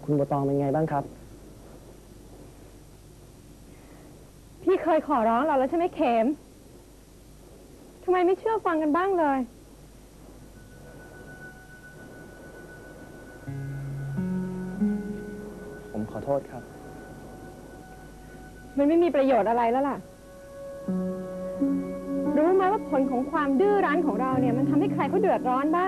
คุณบัวตองเป็นไงบ้างครับพี่เคยขอร้องเราแล้วใช่ไหมเข็มทำไมไม่เชื่อฟังกันบ้างเลยผมขอโทษครับมันไม่มีประโยชน์อะไรแล้วล่ะรู้ไหมว่าผลของความดื้อรั้นของเราเนี่ยมันทำให้ใครเขาเดือดร้อนบ้าง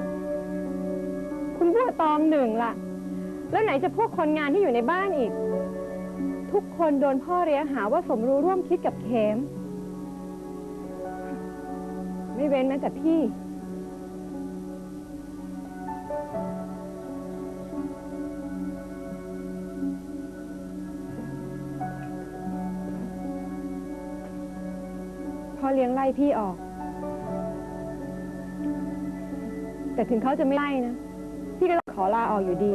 คุณบัวตองหนึ่งล่ะแล้วไหนจะพวกคนงานที่อยู่ในบ้านอีกทุกคนโดนพ่อเลี้ยงหาว่าสมรู้ร่วมคิดกับเข็มไม่เว้นแม้แต่พี่พ่อเลี้ยงไล่พี่ออกแต่ถึงเขาจะไม่ไล่นะพี่ก็ต้องขอลาออกอยู่ดี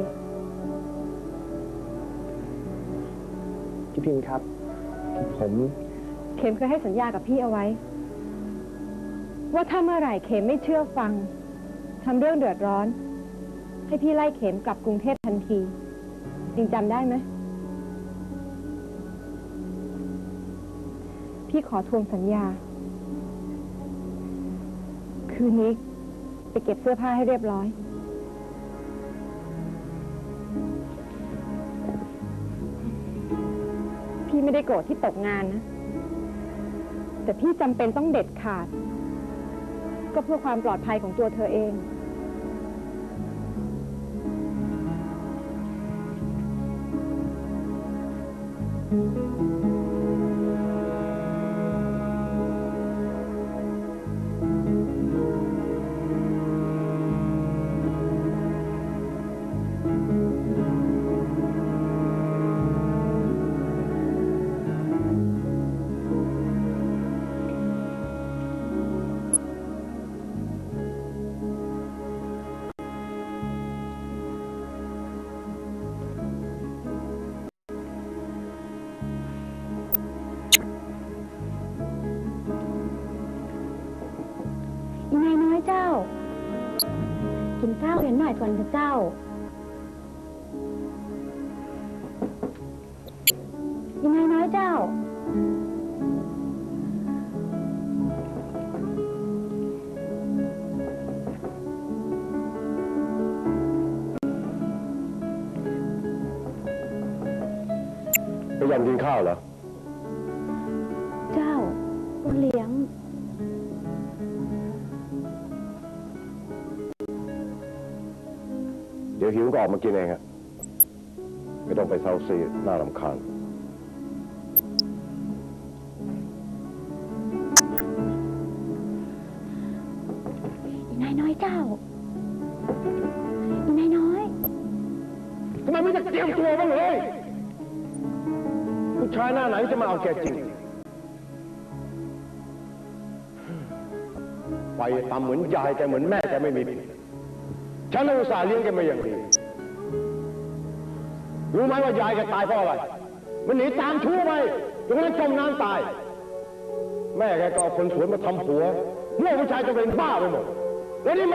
พี่พิมพ์ครับเข็มเคยให้สัญญากับพี่เอาไว้ว่าถ้าเมื่อไหร่เข็มไม่เชื่อฟังทำเรื่องเดือดร้อนให้พี่ไล่เข็มกลับกรุงเทพทันทีจริงจำได้ไหมพี่ขอทวงสัญญาคืนนี้ไปเก็บเสื้อผ้าให้เรียบร้อยพี่ไม่ได้โกรธที่ตกงานนะแต่พี่จำเป็นต้องเด็ดขาดก็เพื่อความปลอดภัยของตัวเธอเองยังไงน้อยเจ้ากินข้าวเห็นหน่อยก่อนเถอะเจ้ายังไงน้อยเจ้าไปยำกินข้าวเหรอเจ้าเลี้ยงเดี๋ยวหิวก็ออกมากินเองอะไม่ต้องไปเซาซีน่ารำคาญยังไงน้อยเจ้ายังไงน้อยทำไมไม่จะเตรียมตัวบ้างเลยผู้ชายหน้าไหนจะมาเอาแกจริงไปตามเหมือนยายแกเหมือนแม่แกไม่มีผิดฉันอุตส่าห์เลี้ยงแกมาอย่างดีรู้ไหมว่ายายแกตายเพราะอะไรมันหนีตามชู้ไปจนกระทั่งจมน้ำตายแม่แกก็เอาคนสวยมาทำผัวเมื่อผู้ชายจะเป็นบ้าไปหมดแล้วนี่มัน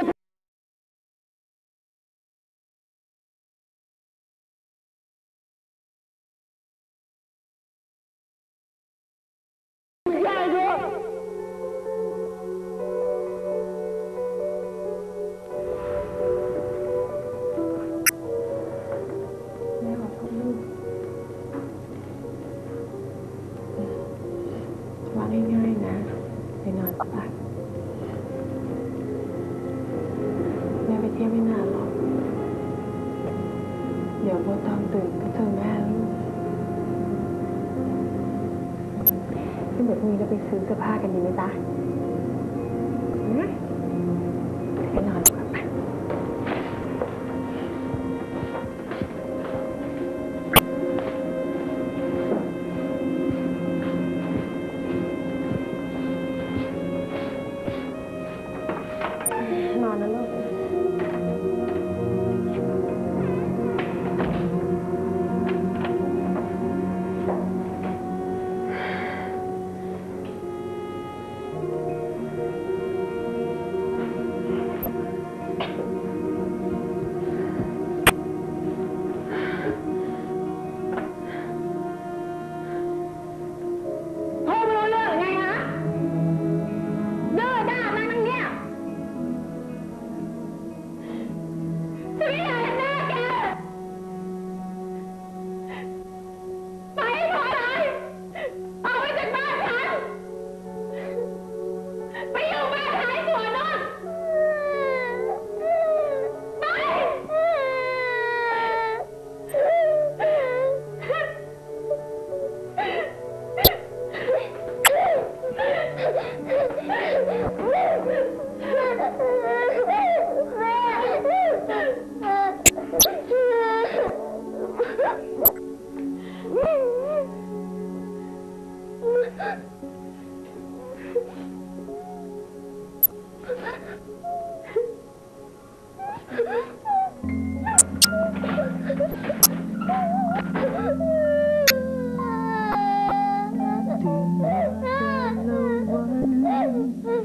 ยายด้วยว่าง่ายๆนะไปนอนก่อนแม่ไปเที่ยวไม่นานหรอกเดี๋ยวบัวตองตื่นก็เจอแม่แล้วพี่เดี๋ยวพรุ่งนี้เราไปซื้อเสื้อผ้ากันดีไหมจ๊ะไปนอนก่อนไปนอนนะลูกน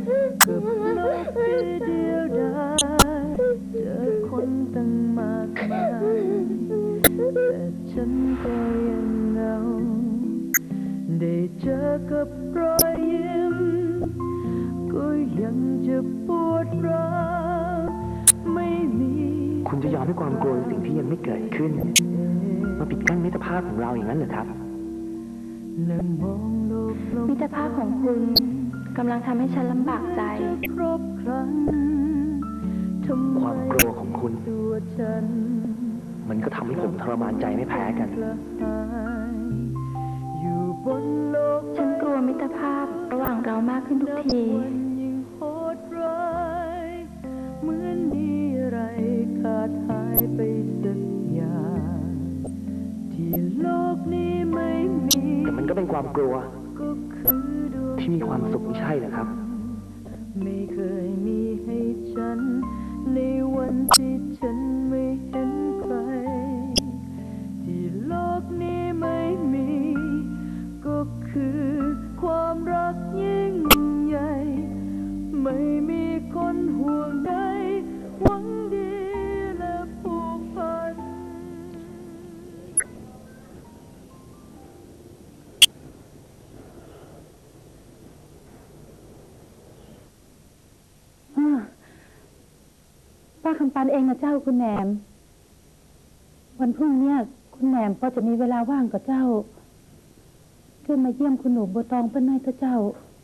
กับโลกที่เดียวดายเจอคนตั้งมากมายแต่ฉันก็ยังเหงาได้เจอกับรอยยิ้มก็ยังจะปวดร้าวไม่มีคุณจะยอมให้ความกลัวสิ่งที่ยังไม่เกิดขึ้นมาปิดกั้นมิตรภาพของเราอย่างนั้นเหรอครับนั่งมองโลกลงมิตรภาพของคุณกำลังทำให้ฉันลำบากใจครบครั้งทำไมความกลัวของคุณตัวฉันมันก็ทำให้ผมทรมานใจไม่แพ้กันกระหายอยู่บนโลกฉันกลัวมิตรภาพระหว่างเรามากขึ้นทุกทีวันยิ่งโหดร้ายเหมือนมีอะไรขาดหายไปสักอย่างที่โลกนี้ไม่มีแต่มันก็เป็นความกลัวก็คือดวงที่มีความสุขไม่ใช่เหรอครับไม่เคยมีให้ฉันในวันที่ฉันไม่เห็นใครที่โลกนี้ไม่มีก็คือความรักยิ่งใหญ่ไม่มีคนห่วงใยหวังดีและผูกพันป้าคำปันเองนะเจ้าคุณแหนม วันพรุ่งเนี้ยคุณแหนมพอจะมีเวลาว่างกับเจ้าช่วยมาเยี่ยมคุณหนูบัวตองเพื่อนหน่อยเถอะเจ้า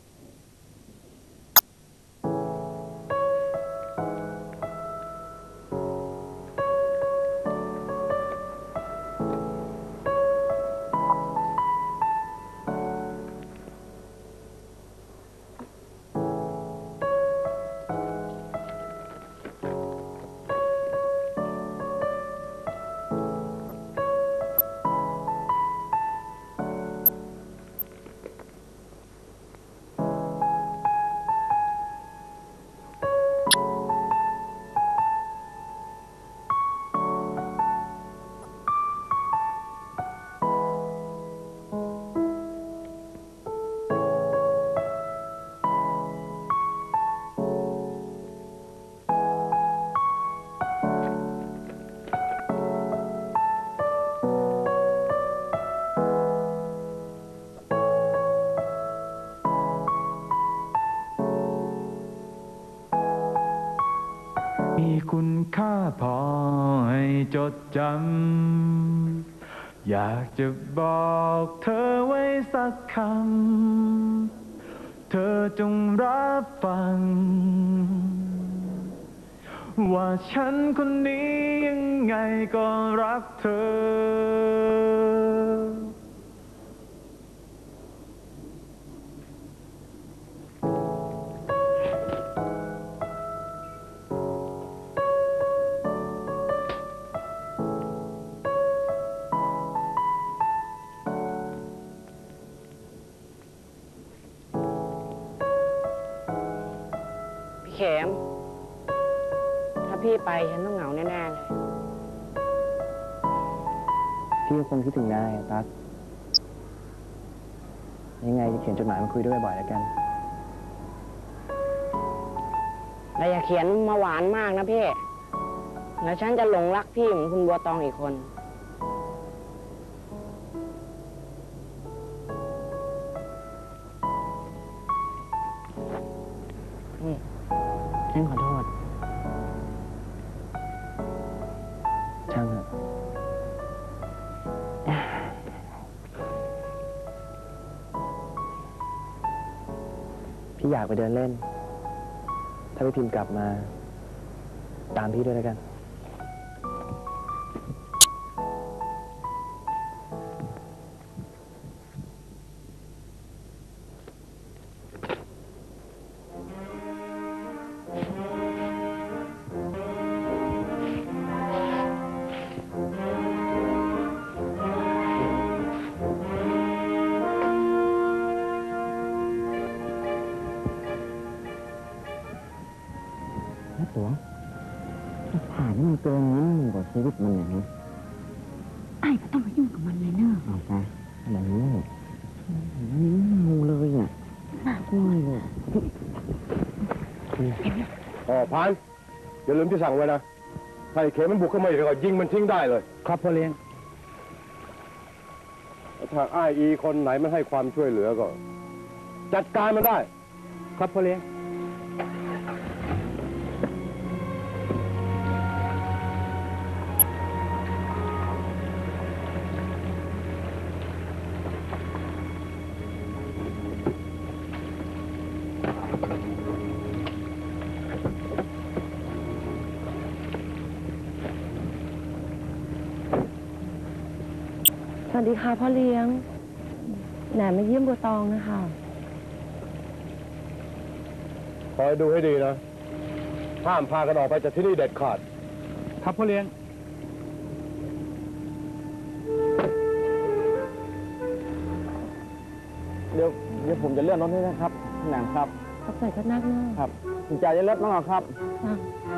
มีคุณค่าพอให้จดจำอยากจะบอกเธอไว้สักคำเธอจงรับฟังว่าฉันคนนี้ยังไงก็รักเธอพี่เข็ม ถ้าพี่ไปฉันต้องเหงาแน่ๆเลยพี่ก็คงคิดถึงนายอะตั๊กยังไงจะเขียนจดหมายมาคุยด้วยบ่อยแล้วกันแต่อย่าเขียนมาหวานมากนะพี่ แล้วฉันจะหลงรักพี่เหมือนคุณบัวตองอีกคน ฉันขอโทษช่างเถอะพี่อยากไปเดินเล่น ถ้าพี่พิมพ์กลับมา ตามพี่ด้วยแล้วกันตัวผ่านมันเกินนั้นกว่าชีวิตมันอย่างนี้ไอ้ก็ต้องมายุ่งกับมันเลยเนอะเอาซะแบบนี้นี่งูเลยอ่ะกพานอย่าลืมที่สั่งไว้นะถ้าไอ้เข็มมันบุกเข้ามาอีกก็ยิงมันทิ้งได้เลยครับพ่อเลี้ยงถ้าอ้ายอีคนไหนไม่ให้ความช่วยเหลือก็ จัดการมันได้ครับพ่อเลี้ยงสวัสดีค่ะพ่อเลี้ยงแหนมาเยี่ยมบัวตองนะคะคอยดูให้ดีนะห้ามพากันออกไปจากที่นี่เด็ดขาดครับพ่อเลี้ยงเดี๋ยวผมจะเลื่อนรถให้นะครับแหนมครับขอบใจก็นักเนอะครับคุณจ่ายจะเลื่อนน้องครับจ้ะ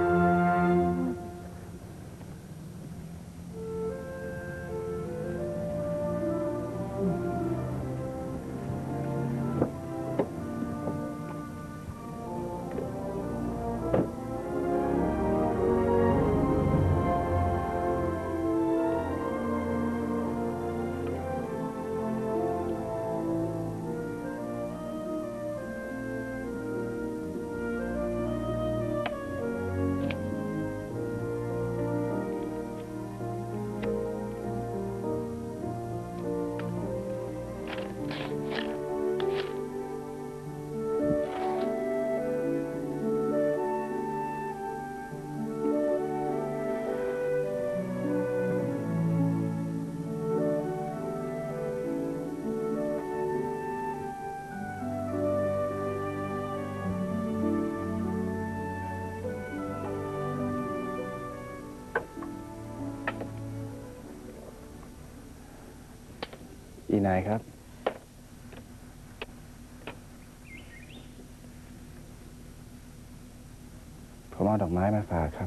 อีนายครับ ผมเอาดอกไม้มาฝากครับ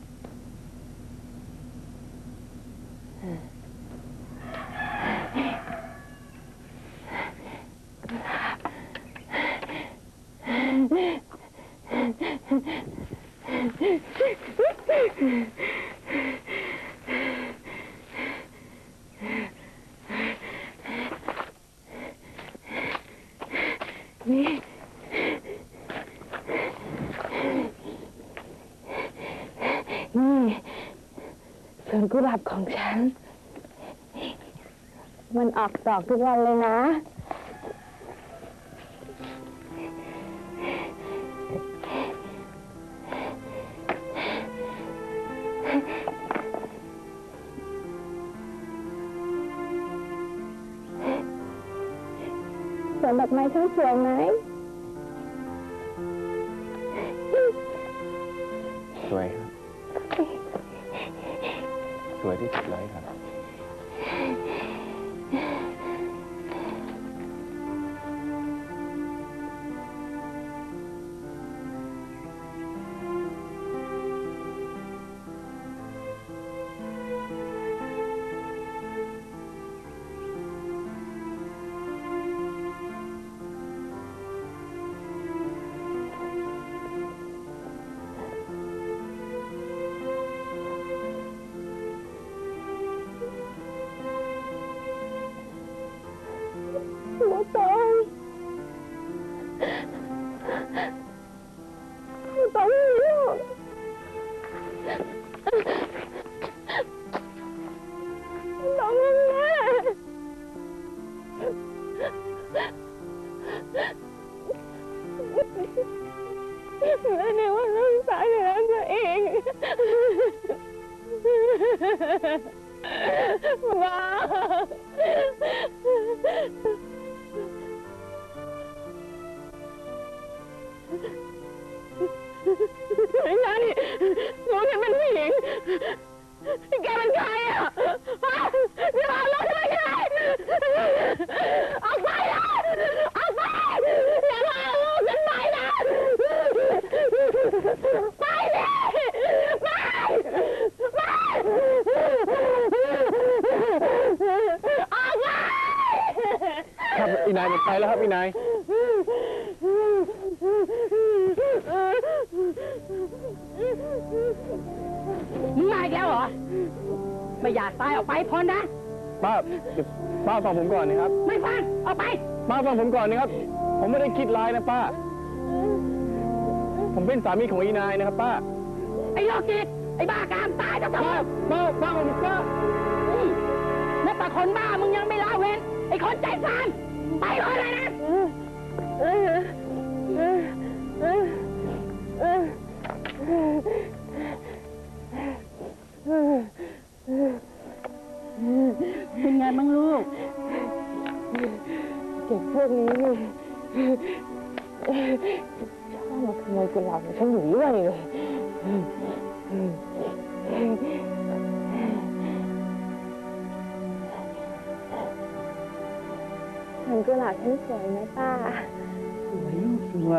นี่สวนกุหลาบของฉัน มันออกดอกทุกวันเลยนะ สวนดอกไม้ฉันสวยไหมสวยครับ สวยที่สุดเลยครับบัวตองบัวตองไม่รู้บัวตองไม่แม่แม่ในวันรักษาอยู่แล้วตัวเองบ้าไงรู้ฉันเป็นผู้หญิงแกเป็นใครอ่ะอย่ารู้ฉันเป็นใครออกไปนะออกไปอย่ามาลูกฉันไปนะไปดิไปไปออกไปครับอีนายมันไปแล้วครับอีนายไม่อยากตายออกไปพ้นนะป้าป้าฟังผมก่อนนะครับไม่ฟังออกไปป้าฟังผมก่อนนะครับ ผมไม่ได้คิดร้ายนะป้า ผมเป็นสามีของอีนายนะครับป้าไอ้โรคจิตไอ้บ้ากามตายจะทำไมป้าผมป้านับแต่คนบ้ามึงยังไม่ละเว้นไอ้คนใจสานไปก่อนเลยนะเป็นไงบ้างลูกเด็กพวกนี้นี่ชอบมาขโมยกุหลาบของฉันอยู่เรื่อยเลยเห็นกุหลาบฉันสวยไหมป้าสวยลูกสวย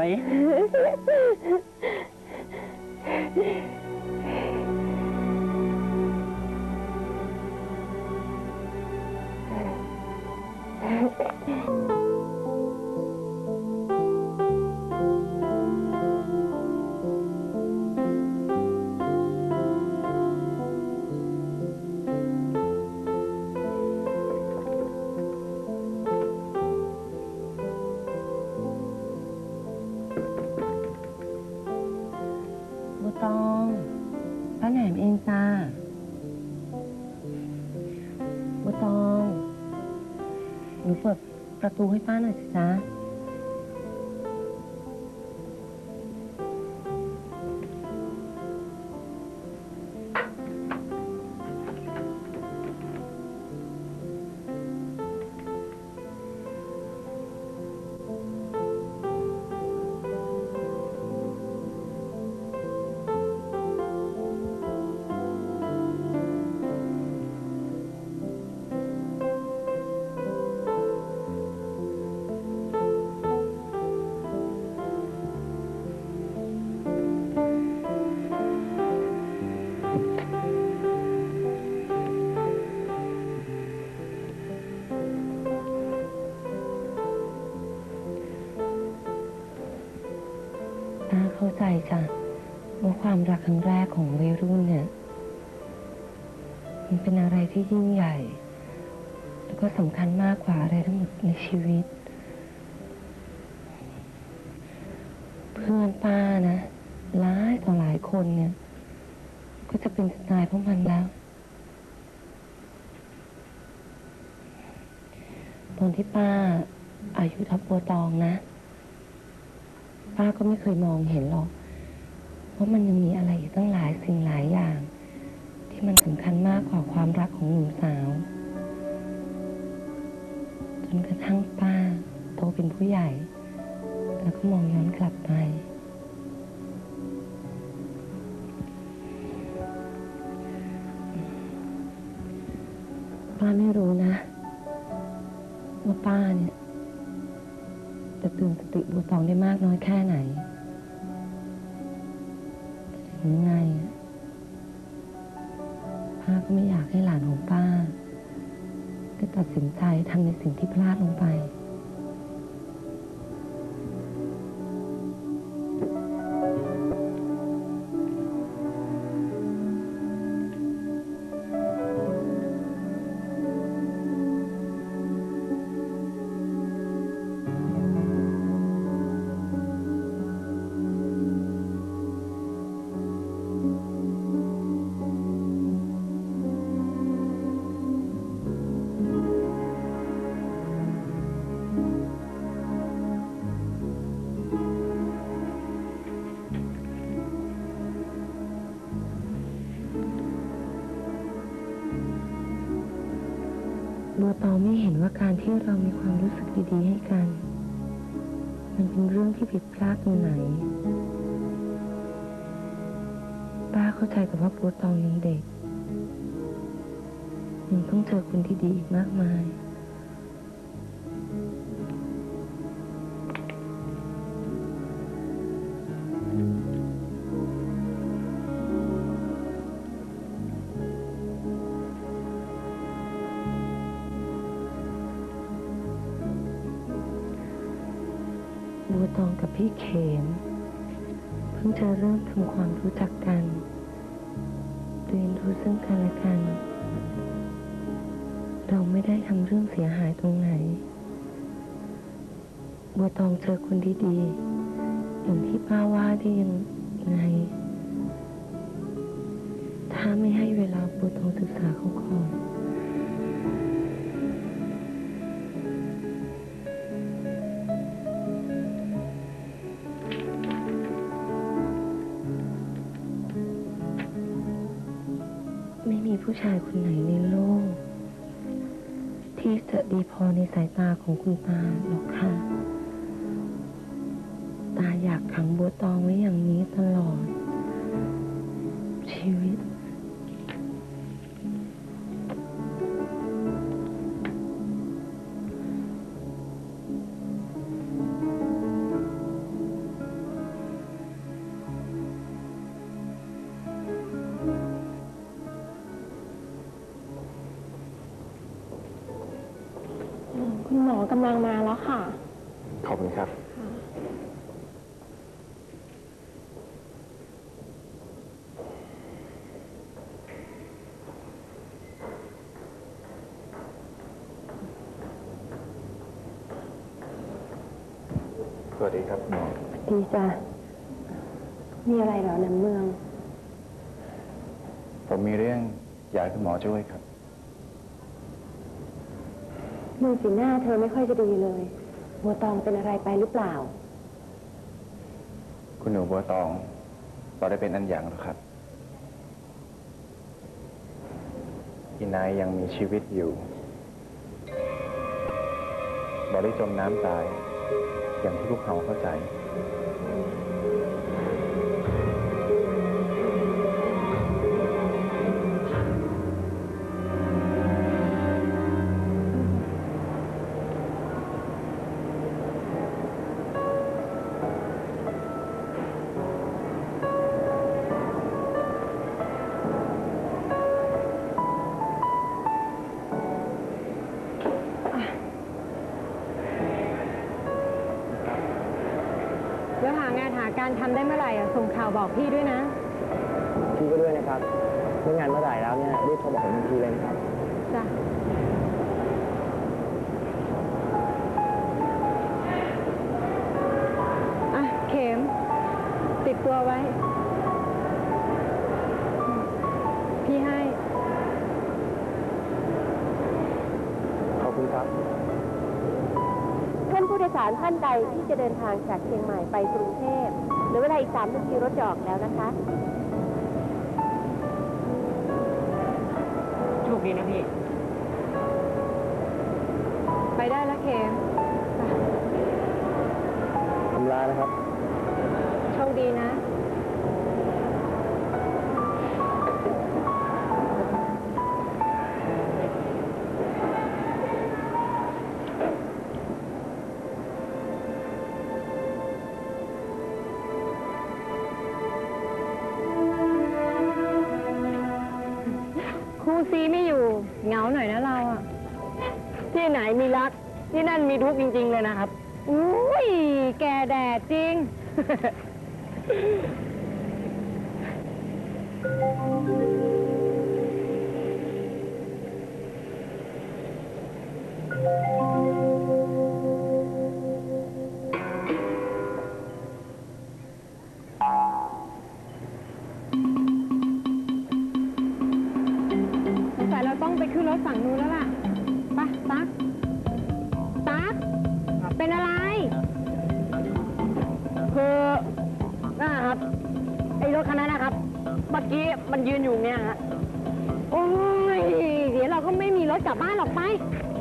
บัวตองป้าแหนมเองจ้าบัวตองหนูเปิดประตูให้ป้าหน่อยสิจ๊ะป้าเข้าใจจ้ะว่าความรักครั้งแรกของวัยรุ่นเนี่ยมันเป็นอะไรที่ยิ่งใหญ่ แล้วก็สำคัญมากกว่าอะไรทั้งหมดในชีวิต เพื่อนป้านะหลายต่อหลายคนเนี่ยก็จะเป็นตายเพราะมันแล้ว ตอนที่ป้าอายุเท่าบัวตองนะป้าก็ไม่เคยมองเห็นหรอกว่ามันยังมีอะไรอีกตั้งหลายสิ่งหลายอย่าง ที่มันสำคัญมากกว่าความรักของหนุ่มสาว จนกระทั่งป้าโตเป็นผู้ใหญ่ แล้วก็มองย้อนกลับไปป้าไม่รู้นะว่าป้าเนี่ยจะเตือนสติบัวตองได้มากน้อยแค่ไหนแต่ถึงยังไงป้าก็ไม่อยากให้หลานของป้าได้ตัดสินใจทำในสิ่งที่พลาดลงไปบัวตองไม่เห็นว่าการที่เรามีความรู้สึกดีๆให้กัน มันเป็นเรื่องที่ผิดพลาดตรงไหน ป้าเข้าใจแต่ว่าบัวตองยังเด็กยังต้องเจอคนที่ดีอีกมากมายบัวตองกับพี่เขมเพิ่งจะเริ่มทำความรู้จักกันเรียนรู้ซึ่งกันและกันเราไม่ได้ทำเรื่องเสียหายตรงไหน บัวตองเจอคนดีๆอย่างที่ป้าว่าได้ยังไง ถ้าไม่ให้เวลาบัวตองศึกษาเขาก่อนไม่มีผู้ชายคนไหนในโลก ที่จะดีพอในสายตาของคุณตาหรอกค่ะ ตาอยากขังบัวตองไว้อย่างนี้ตลอด ชีวิตคุณหมอกำลังมาแล้วค่ะขอบคุณครับ สวัสดีครับหมอดีจ้ะ มีอะไรเหรอน้ำเมืองผมมีเรื่องอยากให้คุณหมอช่วยครับดูสีหน้าเธอไม่ค่อยจะดีเลย บัวตองเป็นอะไรไปหรือเปล่าคุณหนูบัวตองเราได้เป็นอันอย่างหรอครับอีนายยังมีชีวิตอยู่เราได้จมน้ำตาย อย่างที่พวกเขาเข้าใจแล้วหางานหาการทำได้เมื่อไหร่อ่ะ ส่งข่าวบอกพี่ด้วยนะพี่ก็ด้วยนะครับเมื่องานเมื่อไหร่แล้วเนี่ยรีบโทรบอกผมทันทีเลยนะครับจ้ะ อ่ะ เข็ม ติดตัวไว้ พี่ให้ขอบคุณครับท่านผู้โดยสารท่านใดที่จะเดินทางจากเชียงใหม่ไปกรุงเทพเหลือเวลาอีก3 นาทีรถจะออกแล้วนะคะโชคดีนะพี่ไปได้แล้วเข็มทำลานะครับโชคดีนะ คู่ซีไม่อยู่ เหงาหน่อยนะเราอ่ะ ที่ไหนมีรัก ที่นั่นมีทุกข์จริง ๆ เลยนะครับ อุ้ย แกแดดจริง แต่เราต้องไปขึ้นรถฝั่งนู้นแล้วล่ะ ไปตั๊ก ตั๊ก เป็นอะไรคือนะครับ ไอ้รถคันนั้นนะครับ เมื่อกี้มันยืนอยู่เนี่ยฮะโอ้ย เดี๋ยวเราก็ไม่มีรถกลับบ้านหรอกไป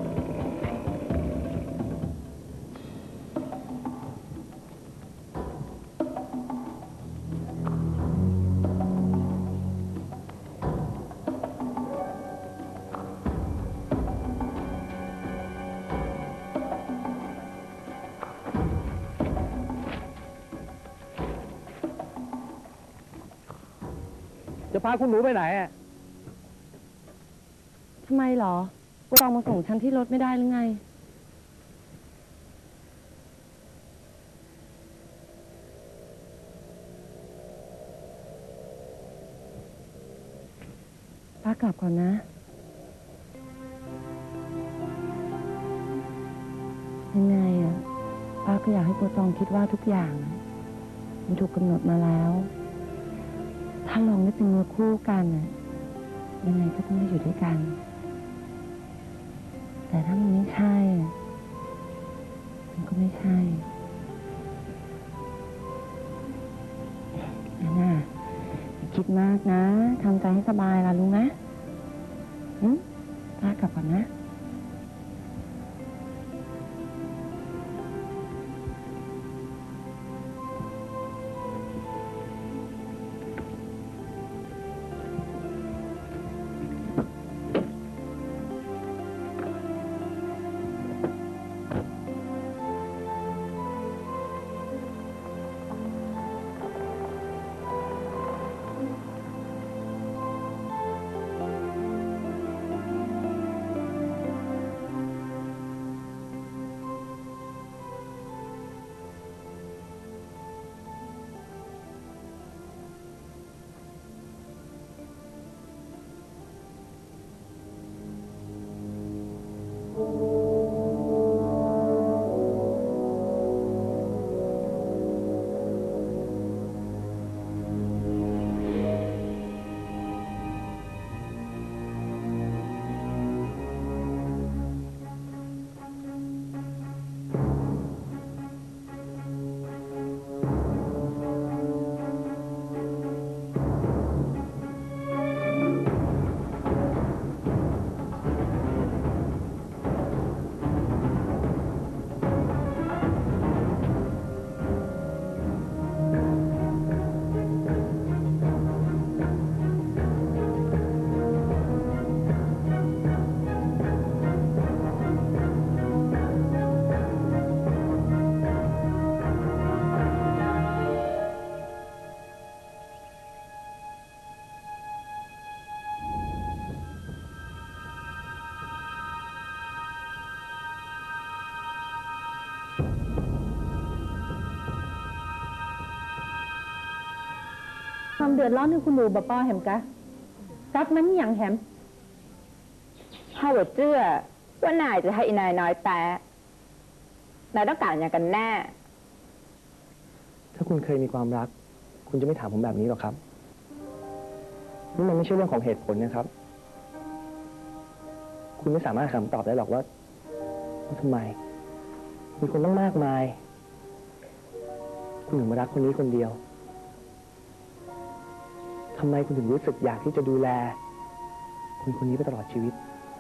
จะพาคุณหนูไปไหนอ่ะทำไมเหรอบัวตองมาส่งฉันที่รถไม่ได้หรือไง ป้ากลับก่อนนะก็อยากให้บัวตองคิดว่าทุกอย่างมันถูกกำหนดมาแล้ว ถ้าลองได้เป็นเนื้อคู่กันยังไงก็ต้องได้อยู่ด้วยกัน แต่ถ้ามันไม่ใช่มันก็ไม่ใช่อันน่ะอย่าคิดมากนะทำใจให้สบายล่ะรู้ไหมป้ากลับก่อนนะความเดือดร้อนที่คุณดูบ่ป้อแหมกะซับมันอย่างแหมถ้าว่าเชื่อว่านายจะให้นายน้อยแต่นายต้องการอย่างกันแน่ถ้าคุณเคยมีความรัก คุณจะไม่ถามผมแบบนี้หรอกครับนี่มันไม่ใช่เรื่องของเหตุผลนะครับ คุณไม่สามารถหาคำตอบได้หรอกว่าทำไม มีคนต้องมากมาย คุณถึงมารักคนนี้คนเดียวทำไมคุณถึงรู้สึกอยากที่จะดูแลคนคนนี้ไปตลอดชีวิต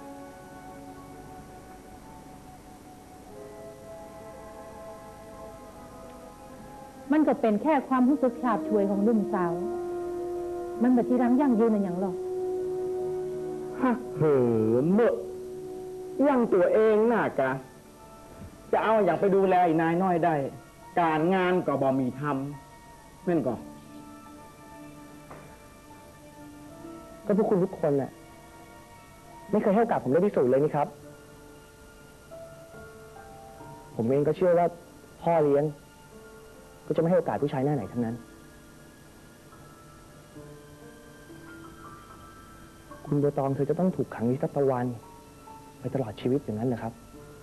มันก็เป็นแค่ความรู้สึกฉาบฉวยของหนุ่มสาว มันแบบที่รังยั่งยืนอย่างหรอกฮะเหิมเมอะยังตัวเองน่ากะ จะเอาอย่างไปดูแลนายน้อยได้ การงานก็บ่มีทำแม่นก่อนก็พวกคุณทุกคนแหละไม่เคยให้โอกาสผมได้พิสูจน์เลยนี่ครับ ผมเองก็เชื่อว่าพ่อเลี้ยงก็จะไม่ให้โอกาสผู้ชายหน้าไหนทั้งนั้น คุณบัวตองเธอจะต้องถูกขังนิรันดร์ไปตลอดชีวิตอย่างนั้นเหรอครับ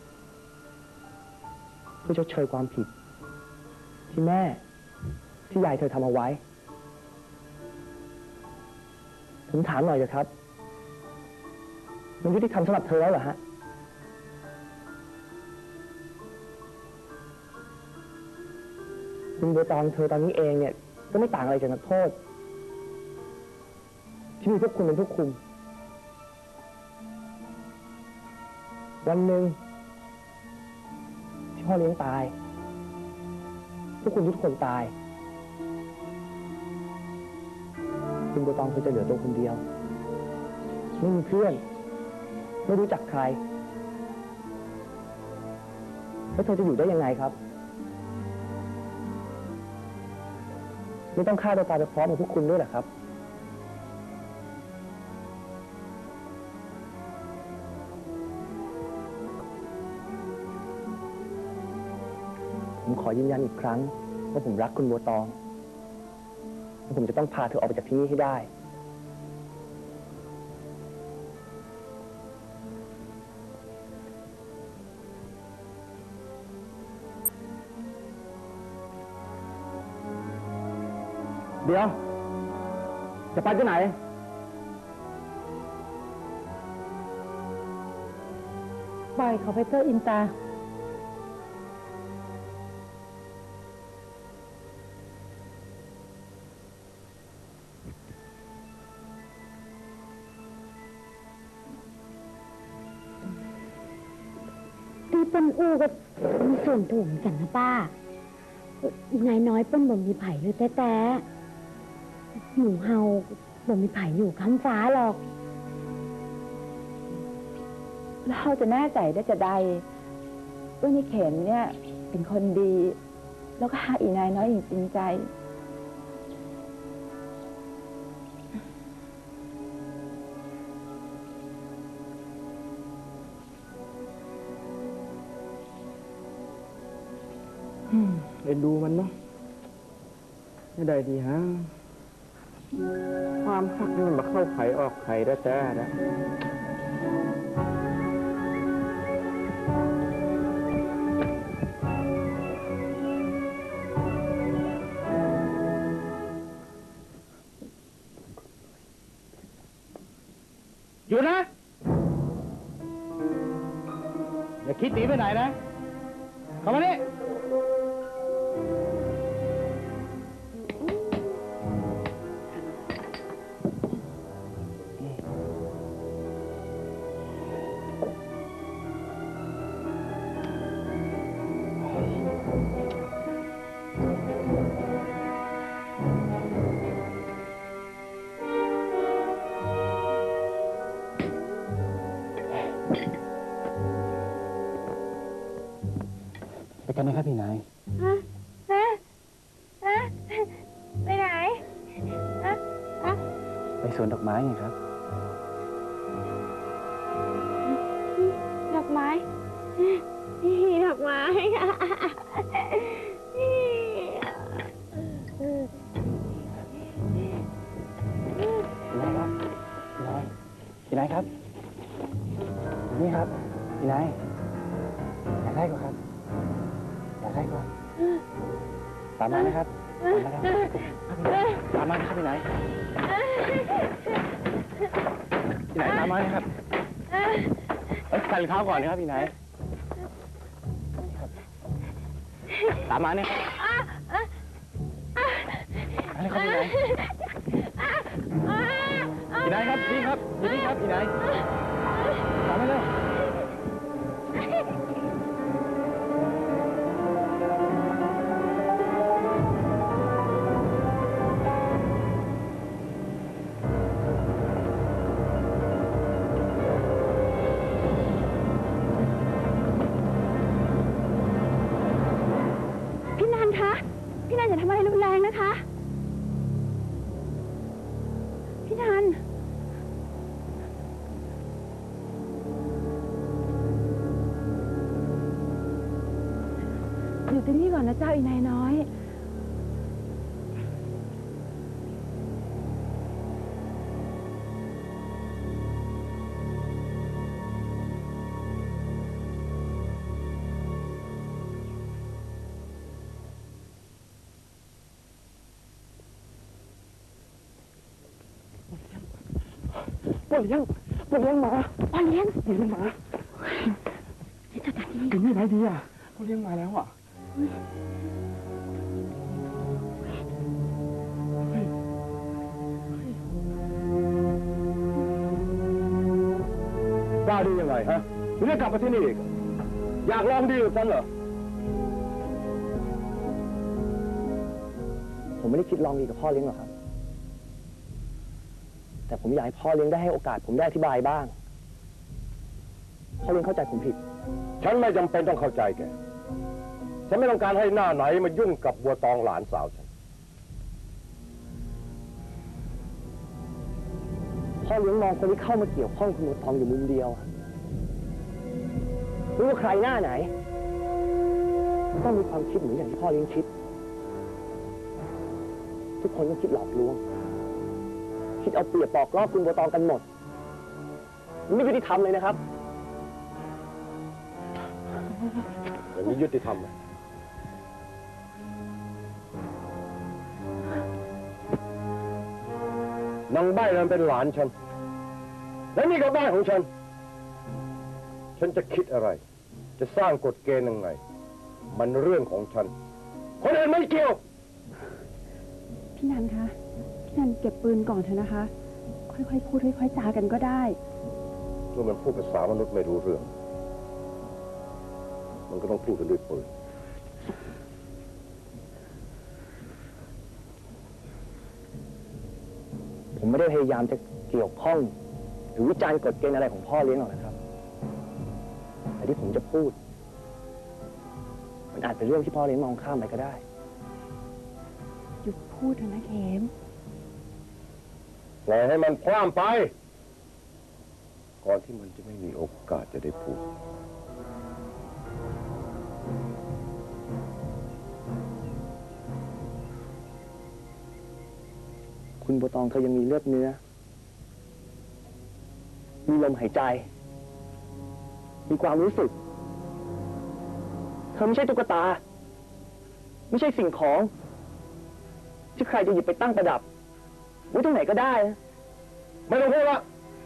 เพื่อชดเชยความผิด ที่แม่ที่ยายเธอทำเอาไว้ผมถามหน่อยเถอะครับ มันยุติธรรมสำหรับเธอแล้วเหรอฮะ คุณบัวตองเธอตอนนี้เองเนี่ยก็ไม่ต่างอะไรจากนักโทษ ที่มีพวกคุณเป็นผู้คุม วันหนึ่งที่พ่อเลี้ยงตาย พวกคุณทุกคนตาย คุณบัวตองเธอจะเหลือตัวคนเดียว ไม่มีเพื่อน ไม่รู้จักใคร แล้วเธอจะอยู่ได้ยังไงครับ ไม่ต้องฆ่าตัวตายไปพร้อมกับพวกคุณด้วยเหรอครับ ผมขอยืนยันอีกครั้งว่าผมรักคุณบัวตองและผมจะต้องพาเธอออกไปจากที่นี่ให้ได้เดี๋ยว จะไปที่ไหนปล่อยเขาไปเถอะอินตาที่เปิ้นอู้ก็มีส่วนถูกเหมือนกันนะป้า อีนายน้อยเปิ้นบ่มีไผ่เลยแต่หมูเฮาบ่มีไผ่อยู่ค้ำฟ้าหรอกแล้วเราจะแน่ใจได้จะใดว่านี่เข็มเนี่ย เป็นคนดี แล้วก็หาอีนายน้อยอย่างจริงใจได้ดูมันเนาะไม่ได้ดีฮะ ความหักนี่มันมาเข้าไข่ออกไข่ได้แต่นะอยู่นะ อย่าคิดหนีไปไหนนะ เข้ามานี่ ไปกันนะครับพี่นายไปไหนไปสวนดอกไม้ไงครับดอกไม้ดอกไม้พี่นายครับนี่ครับพี่นายอยากได้ก็ครับอยากได้ก็ตามมานะครับตามมานะครับพี่นายพี่นายตามมานะครับใส่รองเท้าก่อนนะครับพี่นายตามมาเนี่ยอะไรครับพี่นายพี่นายครับนี่ครับอยู่นี่ครับพี่นายตามมาเร็วพี่นันคะ พี่นันอย่าทำอะไรรุนแรงนะคะ พี่นันอยู่ที่นี่ก่อนนะเจ้าอีนายน้อยปวดเลี้ยงหมาพ่อเลี้ยงปวดเลี้ยงหมาถึงที่ไหนดีอ่ะปวดเลี้ยงหมาแล้วอ่ะกล้าดียังไงฮะถึงได้กลับมาที่นี่อีกอยากลองดีกับฉันเหรอผมไม่ได้คิดลองดีกับพ่อเลี้ยงหรอกครับแต่ผมอยากให้พ่อเลี้ยงได้ให้โอกาสผมได้อธิบายบ้างพ่อเลี้ยงเข้าใจผมผิดฉันไม่จำเป็นต้องเข้าใจแกฉันไม่ต้องการให้หน้าไหนมายุ่งกับบัวตองหลานสาวฉันพ่อเลี้ยงมองคนที่เข้ามาเกี่ยวข้องกับบัวตองอยู่มุมเดียวรู้ว่าใครหน้าไหนต้องมีความคิดเหมือนอย่างที่พ่อเลี้ยงคิดทุกคนต้องคิดหลอกลวงคิดเอาเปรียบปอกลอกคุณบัวตองกันหมดมันไม่ยุติธรรมเลยนะครับอย่างนี้ยุติธรรมไหมนางใบ้นั้นเป็นหลานฉัน และนี่ก็บ้านของฉัน ฉันจะคิดอะไร จะสร้างกฎเกณฑ์ยังไง มันเรื่องของฉัน คนอื่นไม่เกี่ยวพี่นันคะ พี่นันเก็บปืนก่อนเถอะนะคะ ค่อยๆพูดค่อยๆจากันก็ได้เมื่อมันพูดภาษามนุษย์ไม่รู้เรื่อง มันก็ต้องพูดกันด้วยปืนผมไม่ได้พยายามจะเกี่ยวข้อง หรือวิจารณ์กฎเกณฑ์อะไรของพ่อเลี้ยงหรอกนะครับ แต่ที่ผมจะพูด มันอาจเป็นเรื่องที่พ่อเลี้ยงมองข้ามไปก็ได้หยุดพูดเถอะนะเข็มปล่อยให้มันพร่ำไป ก่อนที่มันจะไม่มีโอกาสจะได้พูดคุณบัวตองเธอยังมีเลือดเนื้อ มีลมหายใจ มีความรู้สึก เธอไม่ใช่ตุ๊กตา ไม่ใช่สิ่งของ ที่ใครจะหยิบไปตั้งประดับไว้ตรงไหนก็ได้นะไม่ต้องพูดละ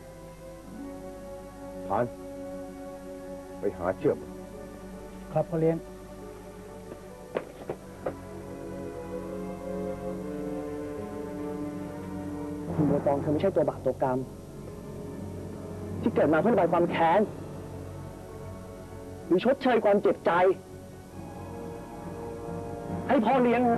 ฐาน ไปหาเชือกครับพ่อเลี้ยง คุณบัวตองเธอไม่ใช่ตัวบาปตัวกรรม ที่เกิดมาเพื่อระบายความแค้น หรือชดเชยความเจ็บใจ ให้พ่อเลี้ยงนะ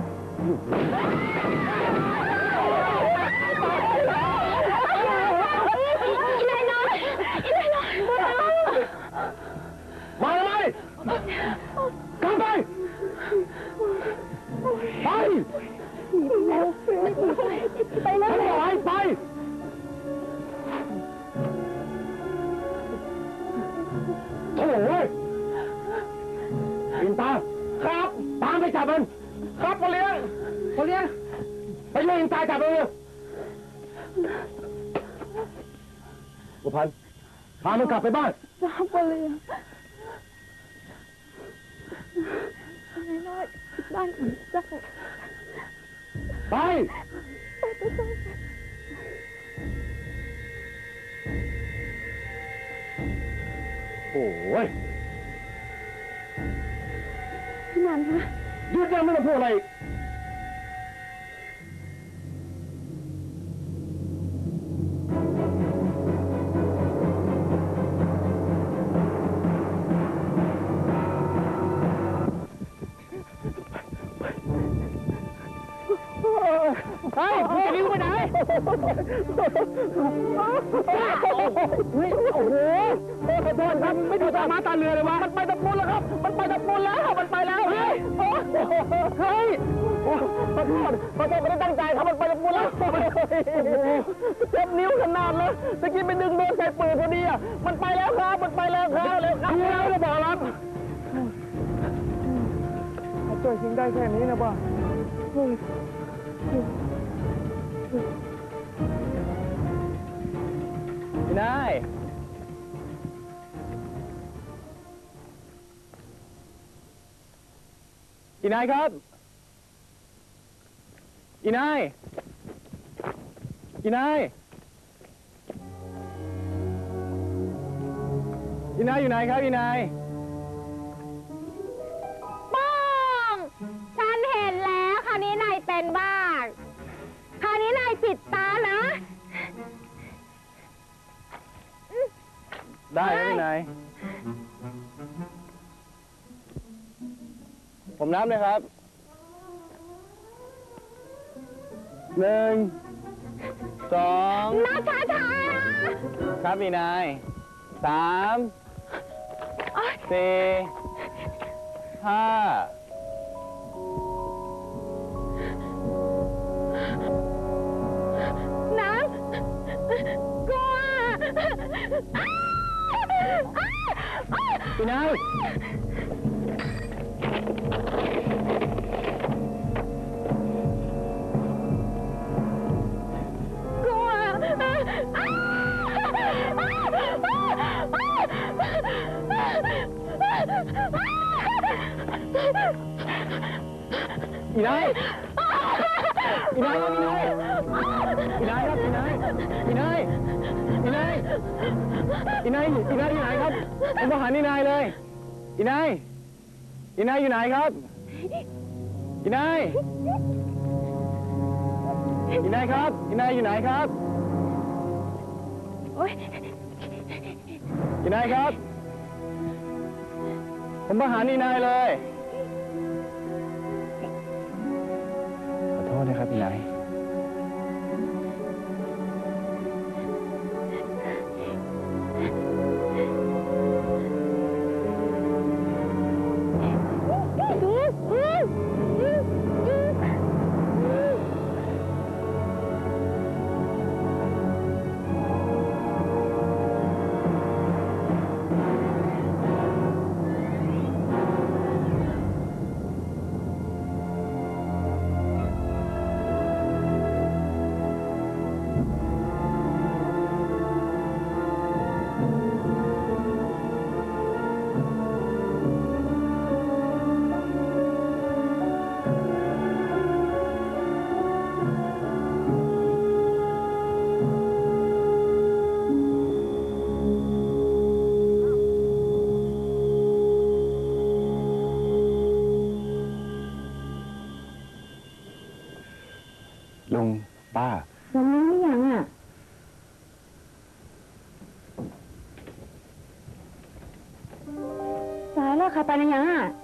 มาทำไมกลับไป ไปไปแล้วฉันบอกให้ไปโถ่เว้ยปินตา ครับ ตามไปจับมัน ครับพ่อเลี้ยง ไปช่วยอินตาจับมันเร็วบุพันธ์พามันกลับไปบ้านรับไปเลยน้อยๆบ้านของเจ้าไป โอ้ยพี่นันคะหยุดยังไม่ต้องพูดอะไรอีกเฮ้ยมึงจะวิ่งไปไหนเฮ้ยโอ้โหขอโทษครับไม่ดูตามาตาเรือเลยวะมันไปตะปูแล้วครับ มันไปตะปูแล้ว มันไปแล้ว เฮ้ยเฮ้ยขอโทษไม่ได้ตั้งใจครับ มันไปตะปูแล้วเจ็บนิ้วขนาดเลยตะกี้ไปดึงโดนใส่ปืนพอดีอ่ะ มันไปแล้วครับ มันไปแล้วครับเร็วครับแล้วบอกรับช่วยทิ้งได้แค่นี้นะบ้าพี่นายพี่นายครับพี่นายพี่นายพี่นายอยู่ไหนครับพี่นายป้องฉันเห็นแล้วคราวนี้นายเป็นบ้างคราวนี้นายปิดตานะได้ครับพี่นายผมนับเลยครับ 1 2 นับช้าๆครับพี่นาย3 4 5 น้ำกลัวพี่นายกลัวพี่นายพี่นายพี่นายอีนายครับอีนายอีนายอีนายอีนายอีนายอยู่ไหนครับผมมาหาอีนายเลยอีนายอีนายอยู่ไหนครับอีนายอีนายครับอีนายอยู่ไหนครับอีนายครับ ผมมาหาอีนายเลยขอโทษนะครับอีนายลุงป้ายังรู้หรือยังอ่ะสายแล้วใครไปหรือยังอ่ะ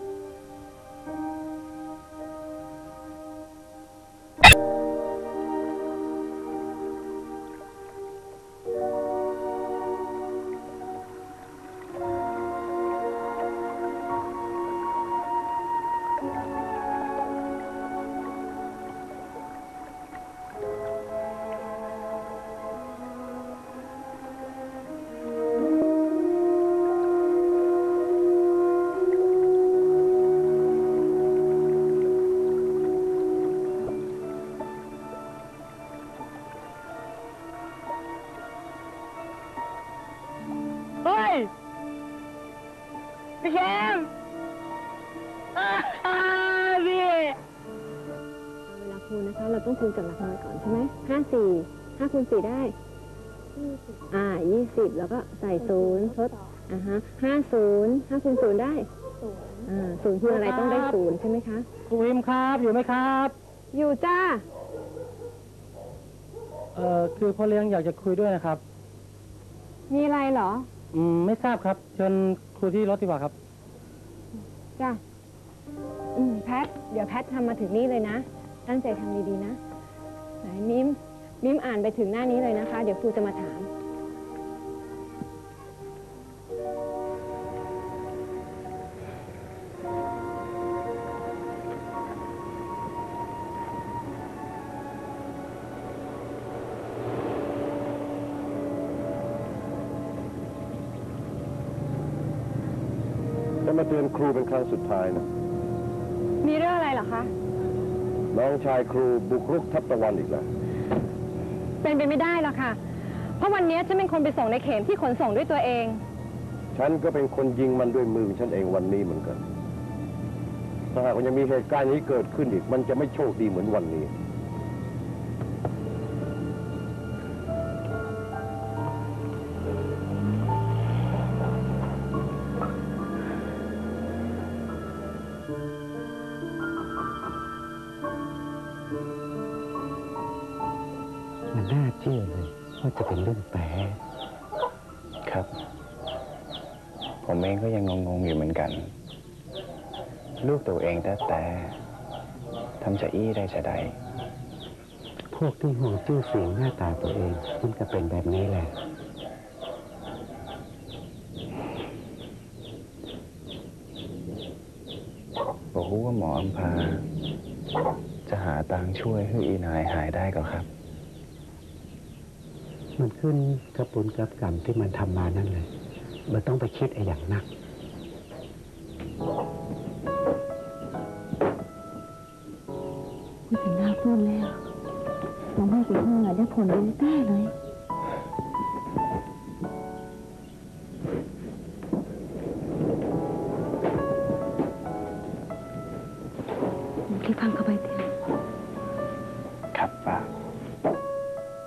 พี่แคมพี่เวลาคูณนะคะ เราต้องคูณจากหลักน้อยก่อนใช่ไหม5 คูณ 4 ได้20แล้วก็ใส่0ทด5 คูณ 0 ได้0คูณอะไรต้องได้0ใช่ไหมคะครูพิมครับอยู่ไหมครับอยู่จ้าคือพ่อเลี้ยงอยากจะคุยด้วยนะครับมีอะไรเหรอไม่ทราบครับเชิญครูที่รถดีกว่าครับจ้ะแพท เดี๋ยวแพททำมาถึงนี่เลยนะ ตั้งใจทำดีๆนะไหนมิมอ่านไปถึงหน้านี้เลยนะคะ เดี๋ยวครูจะมาถามจะมาเตือนครูเป็นครั้งสุดท้ายนะมีเรื่องอะไรเหรอคะน้องชายครูบุกรุกทับตะวันอีกแล้วเป็นไปไม่ได้หรอกค่ะ เพราะวันนี้ฉันเป็นคนไปส่งในเข็มที่ขนส่งด้วยตัวเองฉันก็เป็นคนยิงมันด้วยมือฉันเองวันนี้เหมือนกัน ถ้าหากว่ายังมีเหตุการณ์นี้เกิดขึ้นอีก มันจะไม่โชคดีเหมือนวันนี้มันน่าเชื่อเลยว่าจะเป็นเรื่องแปลกครับ ผมเองก็ยังงงๆอยู่เหมือนกัน ลูกตัวเองแต่ทำจะอี้ได้จะใดพวกที่ห่วงชื่อเสียงหน้าตาตัวเองมันก็เป็นแบบนี้แหละบอกว่าหมออัมพา จะหาตังค์ช่วยให้อีนายหายได้ก็ครับมันขึ้นกับบุญกับกรรมที่มันทำมานั่นเลยมันต้องไปคิดไอ้อย่างนักพูดถึงหน้าพูดแล้วน้องให้กูเพื่อได้ผลดีแท้เลยที่พังเข้าไปเถอะครับป้า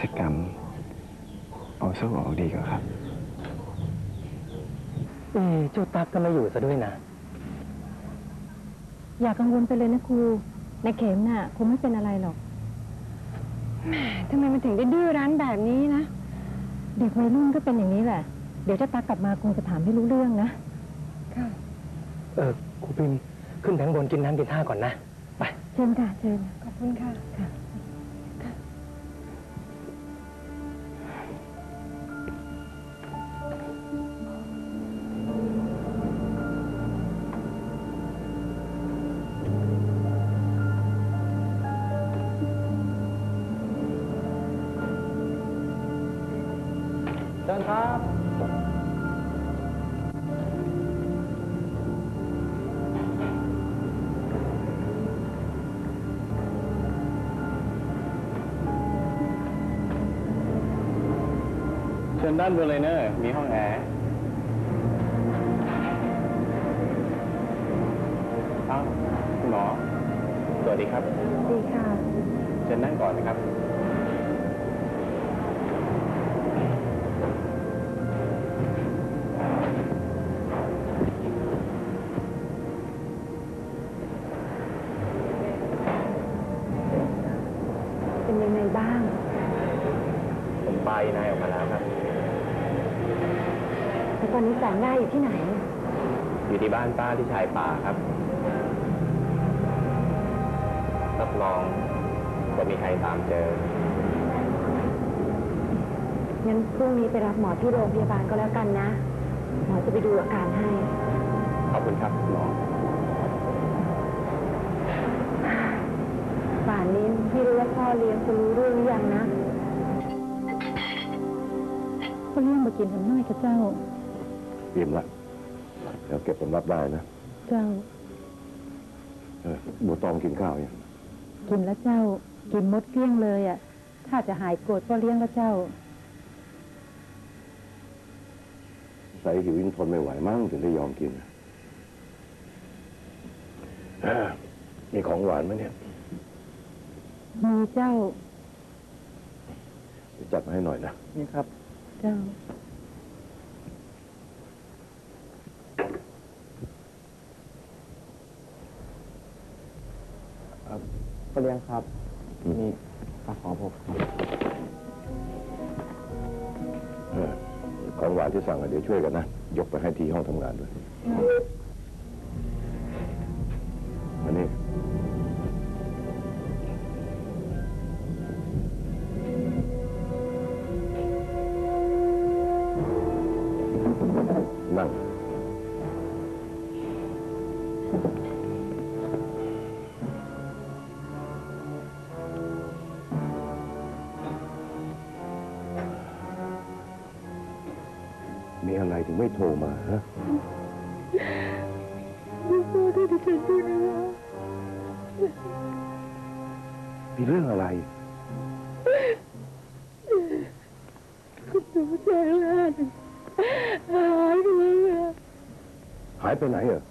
สักกรรมเอาโซ่ออกดีกว่าครับเจ้าตักก็มาอยู่ซะด้วยนะอย่ากังวลไปเลยนะครูในเข็มน่ะคงไม่เป็นอะไรหรอกแหมทำไมมันถึงได้ดื้อรั้นแบบนี้นะ เด็กวัยรุ่นก็เป็นอย่างนี้แหละ เดี๋ยวเจ้าตักกลับมาคงจะถามให้รู้เรื่องนะครูพิมพ์ขึ้นแผงบนกินน้ำกินท่าก่อนนะ ไปเชิญค่ะ เชิญ ขอบคุณค่ะเชิญครับเชิญด้านบนเลยเนอะมีห้องแอร์อ้าวคุณหมอ สวัสดีครับดีค่ะเชิญนั่งก่อนนะครับเป็นยังไงบ้างผมปลายนายออกมาแล้วครับแล้วตอนนี้แสงหน้าอยู่ที่ไหนอยู่ที่บ้านป้าที่ชายป่าครับ รับรองว่ามีใครตามเจองั้นพรุ่งนี้ไปรับหมอที่โรงพยาบาลก็แล้วกันนะ หมอจะไปดูอาการให้ขอบคุณครับหมอป่านนี้พี่รู้ว่าพ่อเลี้ยงจะรู้เรื่องหรือยังนะพ่อเลี้ยงมากินทำน้อยกับเจ้าอิ่มละเดี๋ยวเก็บสำรับได้นะเจ้าบัวตองกินข้าวยังกินแล้วเจ้า กินมดเกลี้ยงเลยอ่ะ ถ้าจะหายโกรธพ่อเลี้ยงแล้วเจ้าใส่หิวยิ่งทนไม่ไหวมั้งถึงได้ยอมกินมีของหวานไหมเนี่ยมีเจ้าจัดมาให้หน่อยนะนี่ครับเจ้าก็เลี้ยงครับ มีปลาขอผมของหวานที่สั่งเดี๋ยวช่วยกันนะ ยกไปให้ที่ห้องทำงานด้วยมานี่นั่งมีอะไรถึงไม่โทรมาฮะมีเรื่องอะไรหายไปไหนเหรอ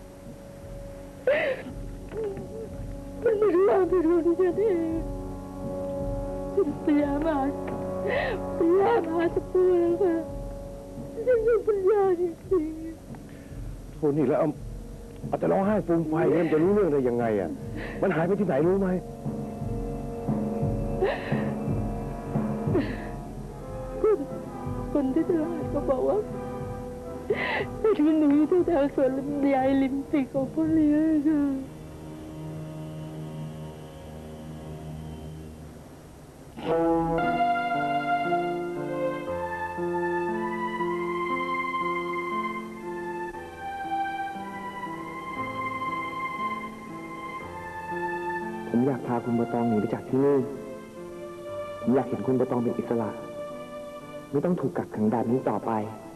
ไม่รู้ดิฉันเองฉันพยายามหาจะพูดแล้วค่ะฉันเป็นปัญญาจริงๆโทรนี่แล้วเอาแต่ร้องไห้ฟูมไฟเนี่ยมันจะรู้เรื่องได้ยังไงอ่ะมันหายไปที่ไหนรู้ไหมคนที่ตลาดก็บอกว่าที่หนูอยู่ที่แถวสวนลำไยริมปีของพ่อเลี้ยงค่ะผมอยากพาคุณบัวตองหนีไปจากที่นี่ ผมอยากเห็นคุณบัวตองเป็นอิสระ ไม่ต้องถูกกักขังแบบนี้ต่อไป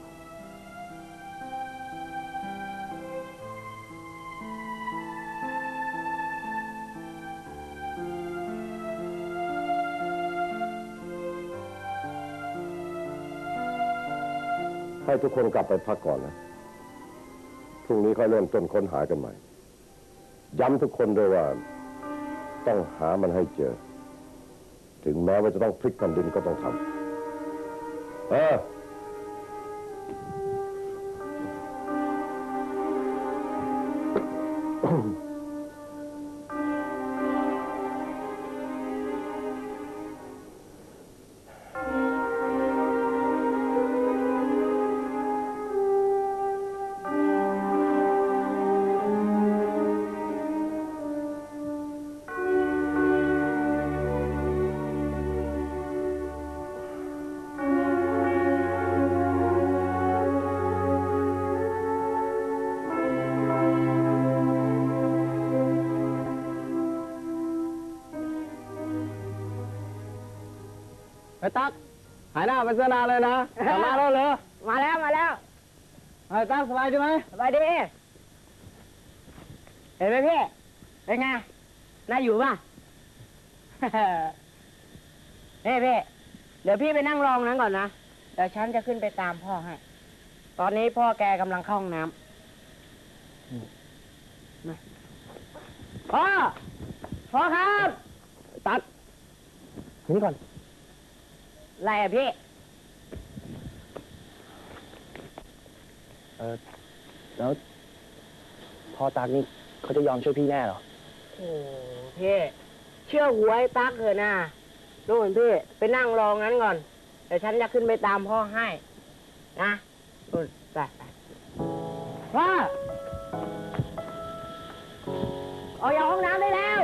ให้ทุกคนกลับไปพักก่อนนะพรุ่งนี้ค่อยเริ่มต้นค้นหากันใหม่ ย้ำทุกคนด้วยว่าต้องหามันให้เจอถึงแม้ว่าจะต้องพลิกแผ่นดินก็ต้องทำไอ้ตั๊กหายหน้าไปซะนานเลยนะกลับมาแล้วเหรอมาแล้วมาแล้วไอ้ตั๊กสบายใช่ไหมสบายดี เห็นไหมพี่ เป็นไง น่าอยู่ป่ะ เฮ้พี่ เดี๋ยวพี่ไปนั่งรองนั้นก่อนนะ เดี๋ยวฉันจะขึ้นไปตามพ่อให้ ตอนนี้พ่อแกกำลังเข้าห้องน้ำมาพ่อ พ่อครับตั๊กนี่ก่อนอะไรอะพี่แล้วพ่อตั๊กนี่เขาจะยอมช่วยพี่แน่เหรอโอ้พี่เชื่อหัวไอ้ตั๊กเถอะนะนู่นพี่ ไปนั่งรองนั้นก่อน เดี๋ยวฉันจะขึ้นไปตามพ่อให้ นะนู่นไปพ่อออกจากห้องน้ำได้แล้ว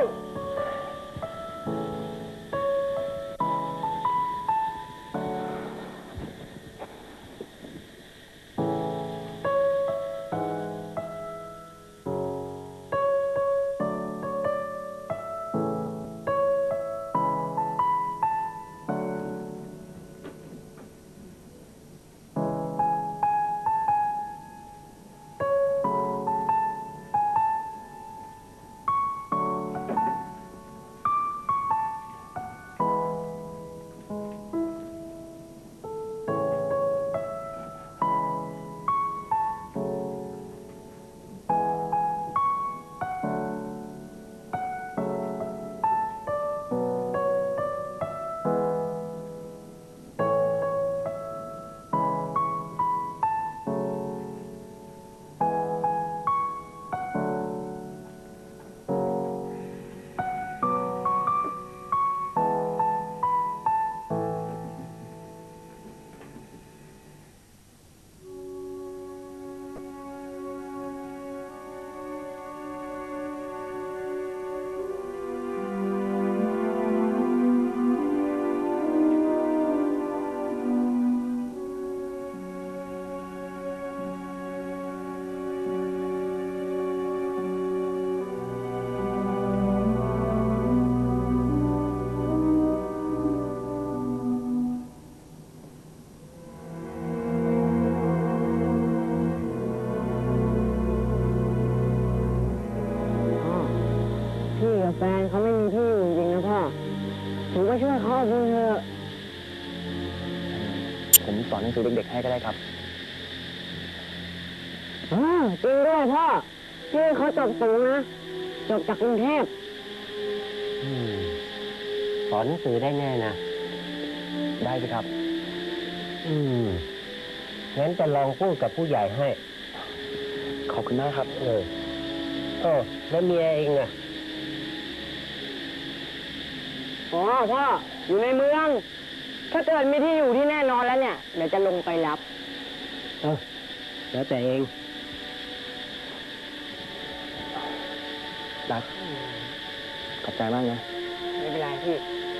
พี่กับแฟนเขาไม่มีที่อยู่จริงนะพ่อผมก็ช่วยเขาเอาไปเถอะผมสอนหนังสือเด็กๆให้ก็ได้ครับจริงด้วยพ่อพี่เขาจบสูงนะ จบจากกรุงเทพสอนหนังสือได้แน่นะ ได้สิครับงั้นจะลองพูดกับผู้ใหญ่ให้ขอบคุณมากครับแล้วเมียเองอ่ะอ๋อพ่ออยู่ในเมือง ถ้าเกิดมีที่อยู่ที่แน่นอนแล้วเนี่ย เดี๋ยวจะลงไปรับแล้วแต่เองตั๊กขอบใจมากนะไม่เป็นไรพี่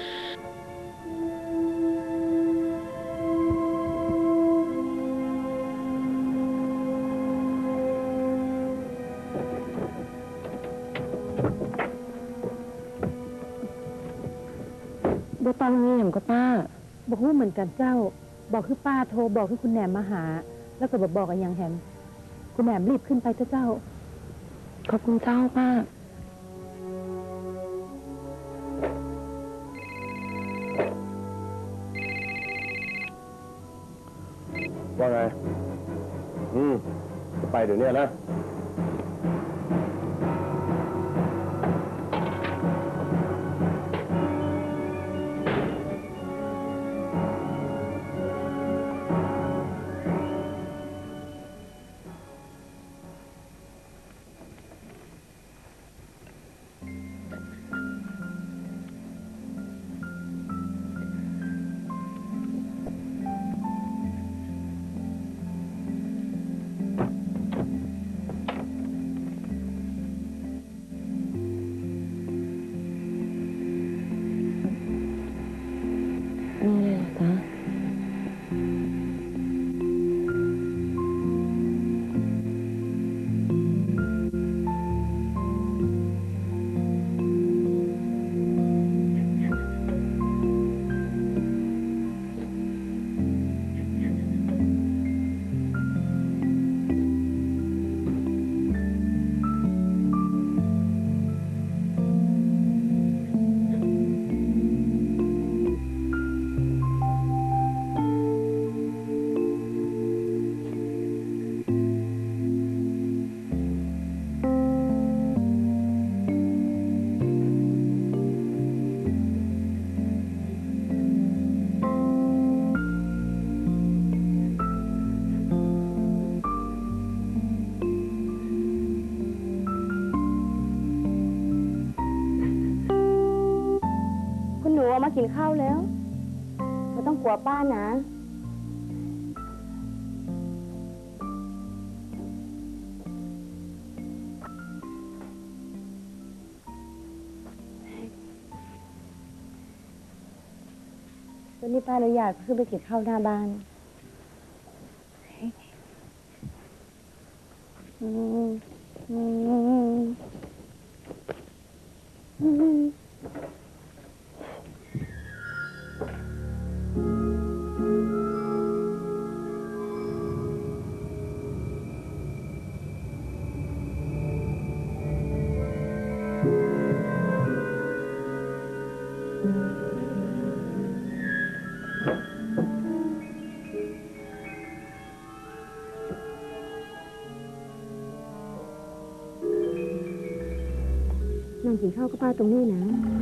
บัวตองนี่อย่างกับป้าบอกว่าเหมือนกันเจ้า บอกคือป้าโทรบอกคือคุณแหนมมาหา แล้วก็บอกกับยังแฮมคุณแหนมรีบขึ้นไปเจ้าขอบคุณเจ้าป้าว่าไง ไปเดี๋ยวนี้นะพมีอะไรเหรอจ๊ะคุณหนูเอามากินข้าวแล้วไม่ต้องกลัวป้านะ วันนี้ป้าอนุญาตขึ้นไปกินข้าวหน้าบ้านนั่งกินข้าวกับป้าตรงนี้นะ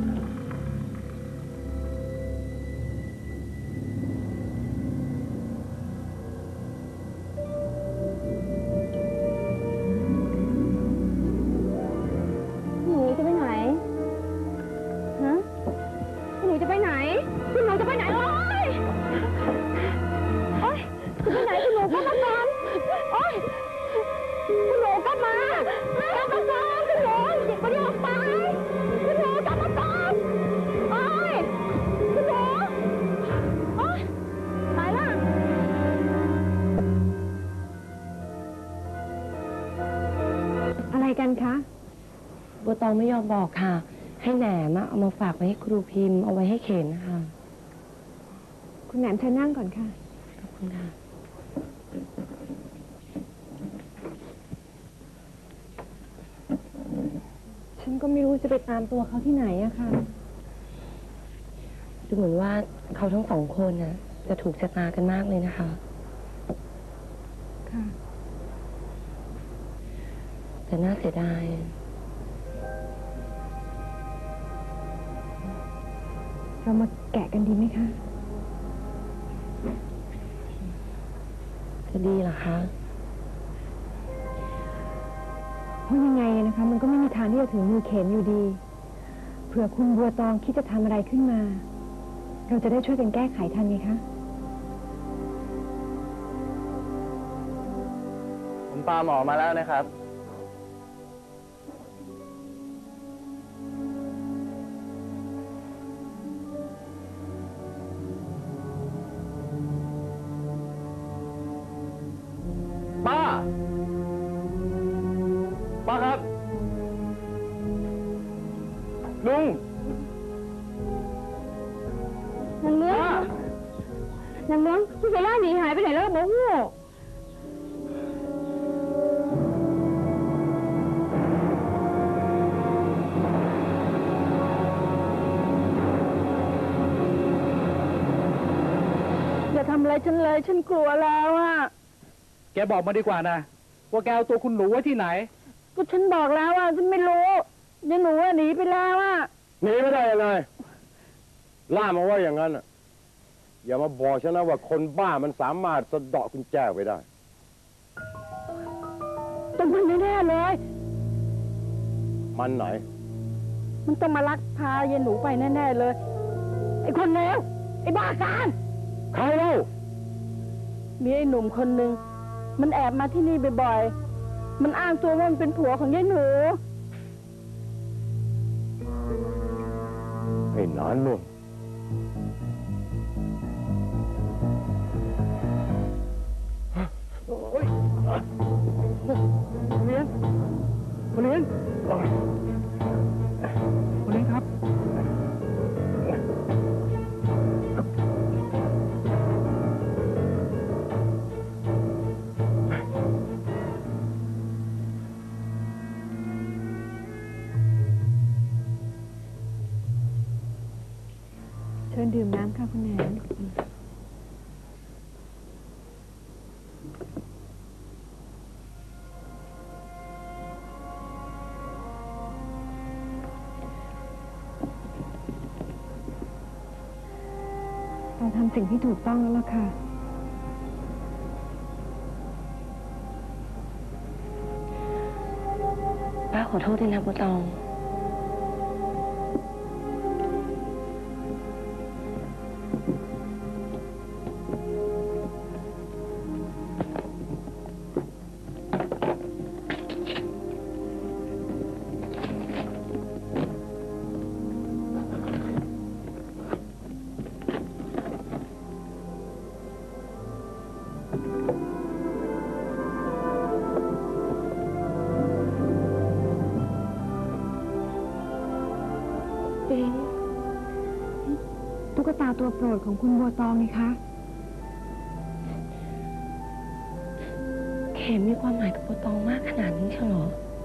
หนูจะไปไหน ฮะ หนูจะไปไหน คุณหนูจะไปไหนโอ๊ยโอ๊ยจะไปไหนคุณหนูก็มาก่อนโอ๊ยคุณหนูก็มาก่อนคุณหนูอย่าไปออกไปคุณหนูกลับมาก่อนโอ๊ยคุณหนูโอ๊ยตายละอะไรกันคะบัวตองไม่ยอมบอกค่ะ ให้แหนมเอามาฝากไว้ให้ครูพิมพ์เอาไว้ให้เข็นนะคะคุณแหนมเชิญนั่งก่อนค่ะขอบคุณค่ะฉันก็ไม่รู้จะไปตามตัวเขาที่ไหนอะค่ะดูเหมือนว่าเขาทั้งสองคนน่ะจะถูกชะตากันมากเลยนะคะค่ะแต่น่าเสียดายเรามาแกะกันดีไหมคะจะดีเหรอคะเพราะยังไงนะคะ มันก็ไม่มีทางที่จะถึงมือเข็มอยู่ดี เผื่อคุณบัวตองคิดจะทำอะไรขึ้นมา เราจะได้ช่วยกันแก้ไขทันไงคะผมปาหมอมาแล้วนะครับ ป้า ป้าครับ ลุงนางเลื้องนางเลื้องคุณเซล่าหนีหายไปไหนแล้วบอกว่าอย่าทำอะไรฉันเลย ฉันกลัวแล้วอ่ะแกบอกมาดีกว่านะ ว่าแกเอาตัวคุณหนูไว้ที่ไหนก็ฉันบอกแล้วอ่ะ ฉันไม่รู้ยายหนูอ่ะหนีไปแล้วอ่ะหนีไม่ได้ยังไงล่ามาว่าอย่างนั้นน่ะอย่ามาบอกฉันนะว่าคนบ้ามันสามารถสะเดาะกุญแจไว้ได้ต้องมันแน่ๆเลยมันไหนมันต้องมาลักพายายหนูไปแน่ๆเลย ไอ้คนเลวไอ้บ้าการใครเล่ามีไอ้หนุ่มคนหนึ่งมันแอบมาที่นี่บ่อยๆ มันอ้างตัวว่ามันเป็นผัวของยายหนูไอ้หนานนุ่นคุณเลี้ยงคุณเลี้ยงครับเชิญดื่มน้ำค่ะคุณแหน เราทำสิ่งที่ถูกต้องแล้วล่ะค่ะป้าขอโทษด้วยนะบัวตองตุ๊กตาตัวโปรดของคุณบัวตองนี่คะเข็มมีความหมายกับบัวตองมากขนาดนี้เชียวเหรอ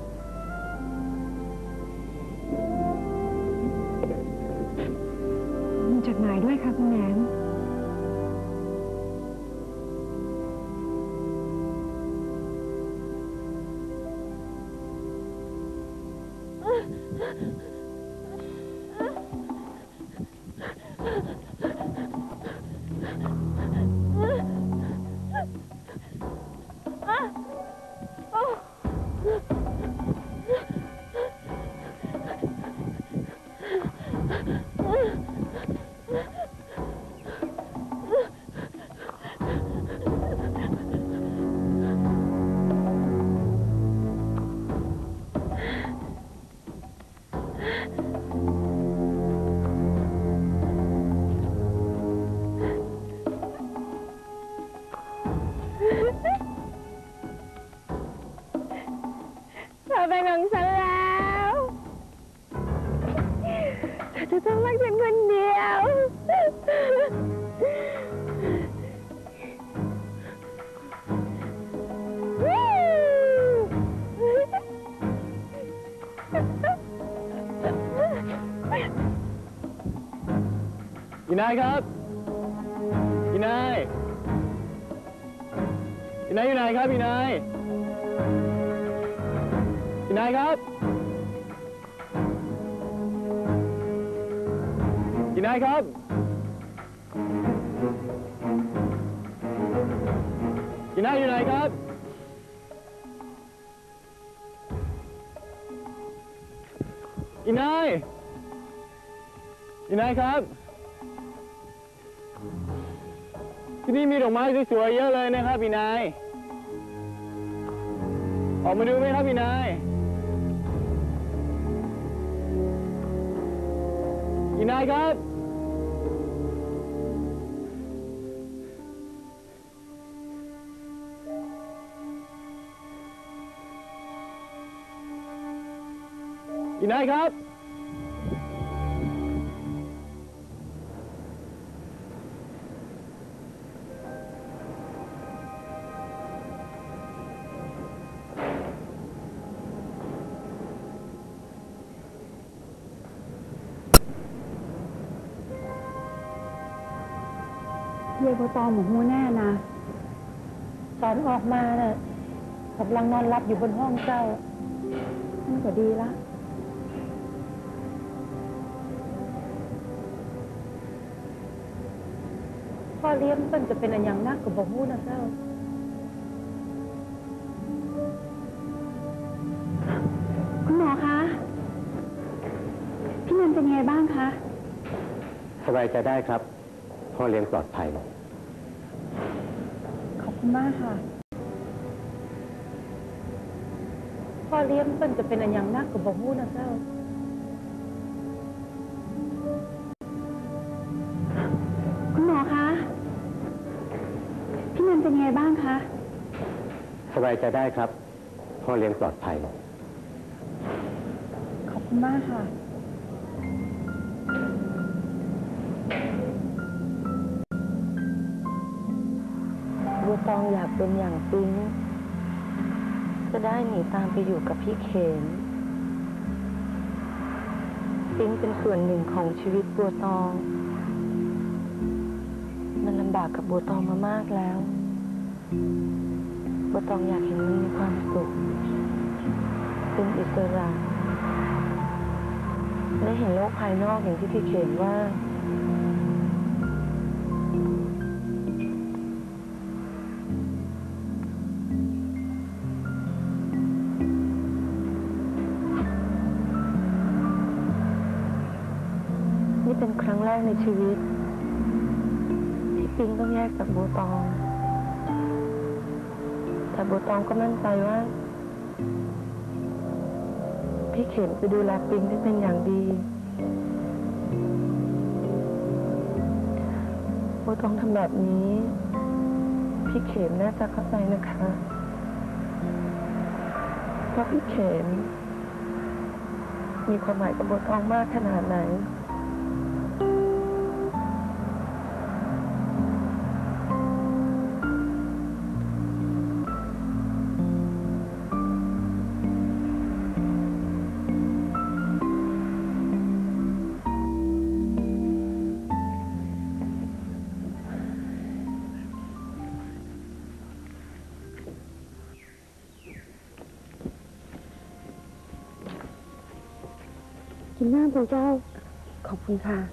มีจดหมายด้วยค่ะคุณแหนม เธอเป็นของฉันแล้วเธอจะต้องรักฉันคนเดียวพี่นายครับพี่นายพี่นายอยู่ไหนครับพี่นายพี่นายครับพี่นายครับพี่นายอยู่ไหนครับพี่นายพี่นายครับที่นี่มีดอกไม้สวยๆเยอะเลยนะครับพี่นายออกมาดูไหมครับพี่นายพี่นายครับพี่นายครับเยายบัวตองหมูหูแน่นะตอนออกมาน่ะกำลังนอนหลับอยู่บนห้องเจ้านั่นก็ดีละพ่อเลี้ยงเพิ่นจะเป็นอันอย่างนักกับบ่ฮู้นะเจ้าคุณหมอคะ พี่นันเป็นไงบ้างคะสบายใจได้ครับ พ่อเลี้ยงปลอดภัยขอบคุณมากค่ะพ่อเลี้ยงเพิ่นจะเป็นอันอย่างนักกับบ่ฮู้นะเจ้าคุณหมอคะ พี่นันเป็นไงบ้างคะสบายใจได้ครับ พ่อเลี้ยงปลอดภัยขคุณมากค่ะบัวตองอยากเป็นอย่างปิ๊งจะได้หนีตามไปอยู่กับพี่เขมปิ๊งเป็นส่วนหนึ่งของชีวิตบัวตอง มันลำบากกับบัวตองมามากแล้วบัวตองอยากเห็นมันมีความสุขเป็นอิสระและเห็นโลกภายนอกอย่างที่พี่เขมว่า นี่เป็นครั้งแรกในชีวิตที่ปิ๊งต้องแยกจากบัวตอง แต่บัวตองก็มั่นใจว่าพี่เข็มจะดูแลปิ๊งได้เป็นอย่างดีบัวตองทำแบบนี้พี่เข็มน่าจะเข้าใจนะคะเพราะพี่เข็มมีความหมายกับบัวตองมากขนาดไหนกินน้ำเป็นเจ้าขอบคุณค่ะ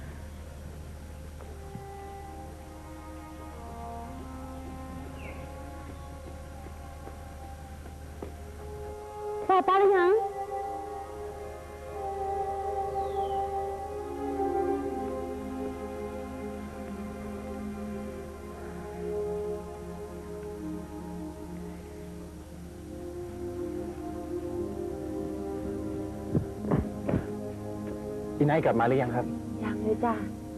แซ่บป้าหรือยังพี่นายกลับมาหรือยังครับยังเลยจ้ะ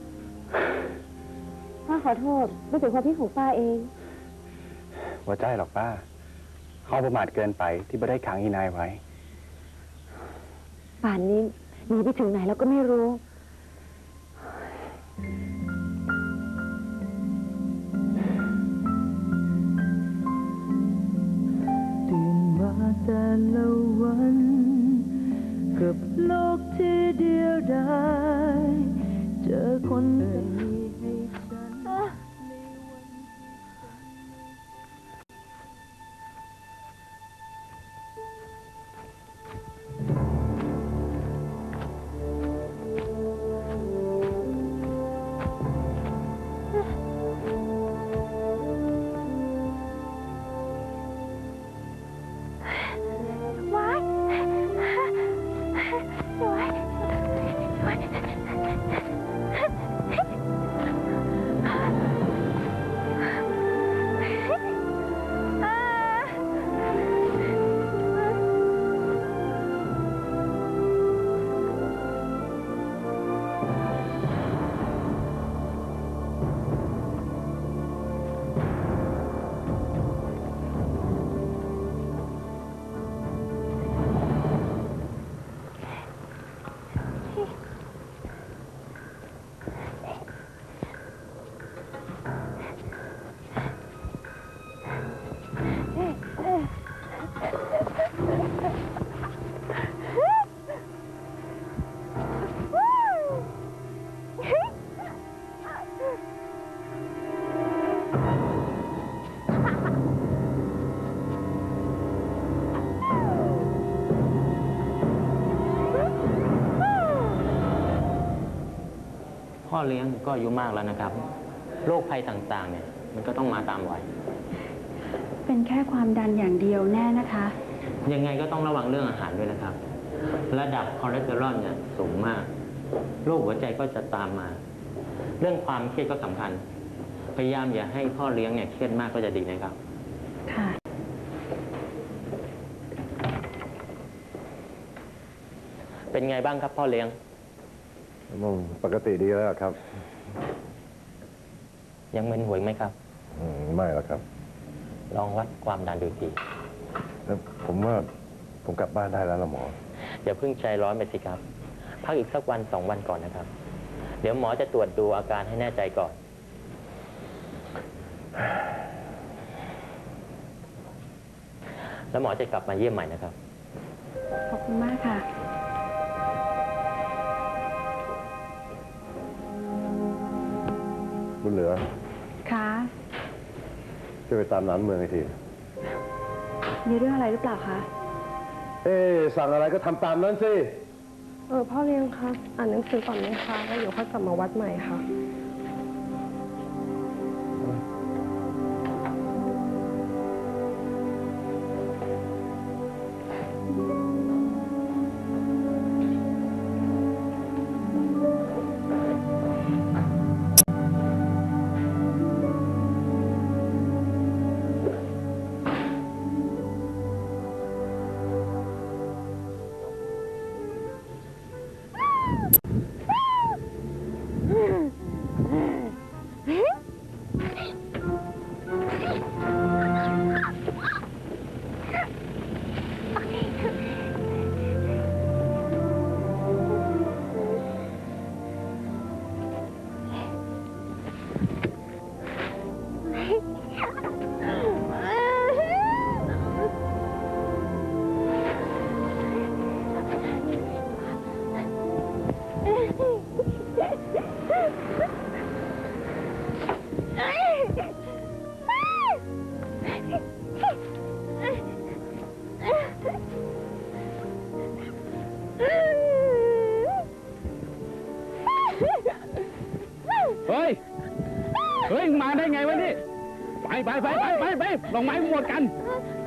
ป้าขอโทษไม่เป็นความผิดของป้าเองว่าใจหรอกป้า เขาประมาทเกินไปที่ไม่ได้ขังอีนายไว้ป่านนี้หนีไปถึงไหนแล้วก็ไม่รู้ตื่นมาแต่ละวันกับโลกที่เดียวดายเจอคนเคยมีให้ฉันในวันว้ายว้ายว้ายพ่อเลี้ยงก็อายุมากแล้วนะครับ โรคภัยต่างๆ เนี่ยมันก็ต้องมาตามวัยเป็นแค่ความดันอย่างเดียวแน่นะคะยังไงก็ต้องระวังเรื่องอาหารด้วยนะครับ ระดับคอเลสเตอรอลเนี่ยสูงมาก โรคหัวใจก็จะตามมา เรื่องความเครียดก็สำคัญ พยายามอย่าให้พ่อเลี้ยงเนี่ยเครียดมากก็จะดีนะครับค่ะเป็นไงบ้างครับพ่อเลี้ยงปกติดีแล้วครับยังมึนหัวอีกไหมครับไม่แล้วครับลองวัดความดันดูทีแล้วผมว่าผมกลับบ้านได้แล้วล่ะหมออย่าเพิ่งใจร้อนไปสิครับ พักอีกสักวัน2 วันก่อนนะครับ เดี๋ยวหมอจะตรวจดูอาการให้แน่ใจก่อน แล้วหมอจะกลับมาเยี่ยมใหม่นะครับขอบคุณมากค่ะบุญเหลือค่ะช่วยไปตามน้ำเมืองให้ทีมีเรื่องอะไรหรือเปล่าคะสั่งอะไรก็ทำตามนั้นสิพ่อเลี้ยงคะอ่านหนังสือก่อนไหมคะแล้วเดี๋ยวค่อยกลับมาวัดใหม่ค่ะเฮ้ย มาได้ไงวะนี่ ไปลงไม้หมดกัน ไป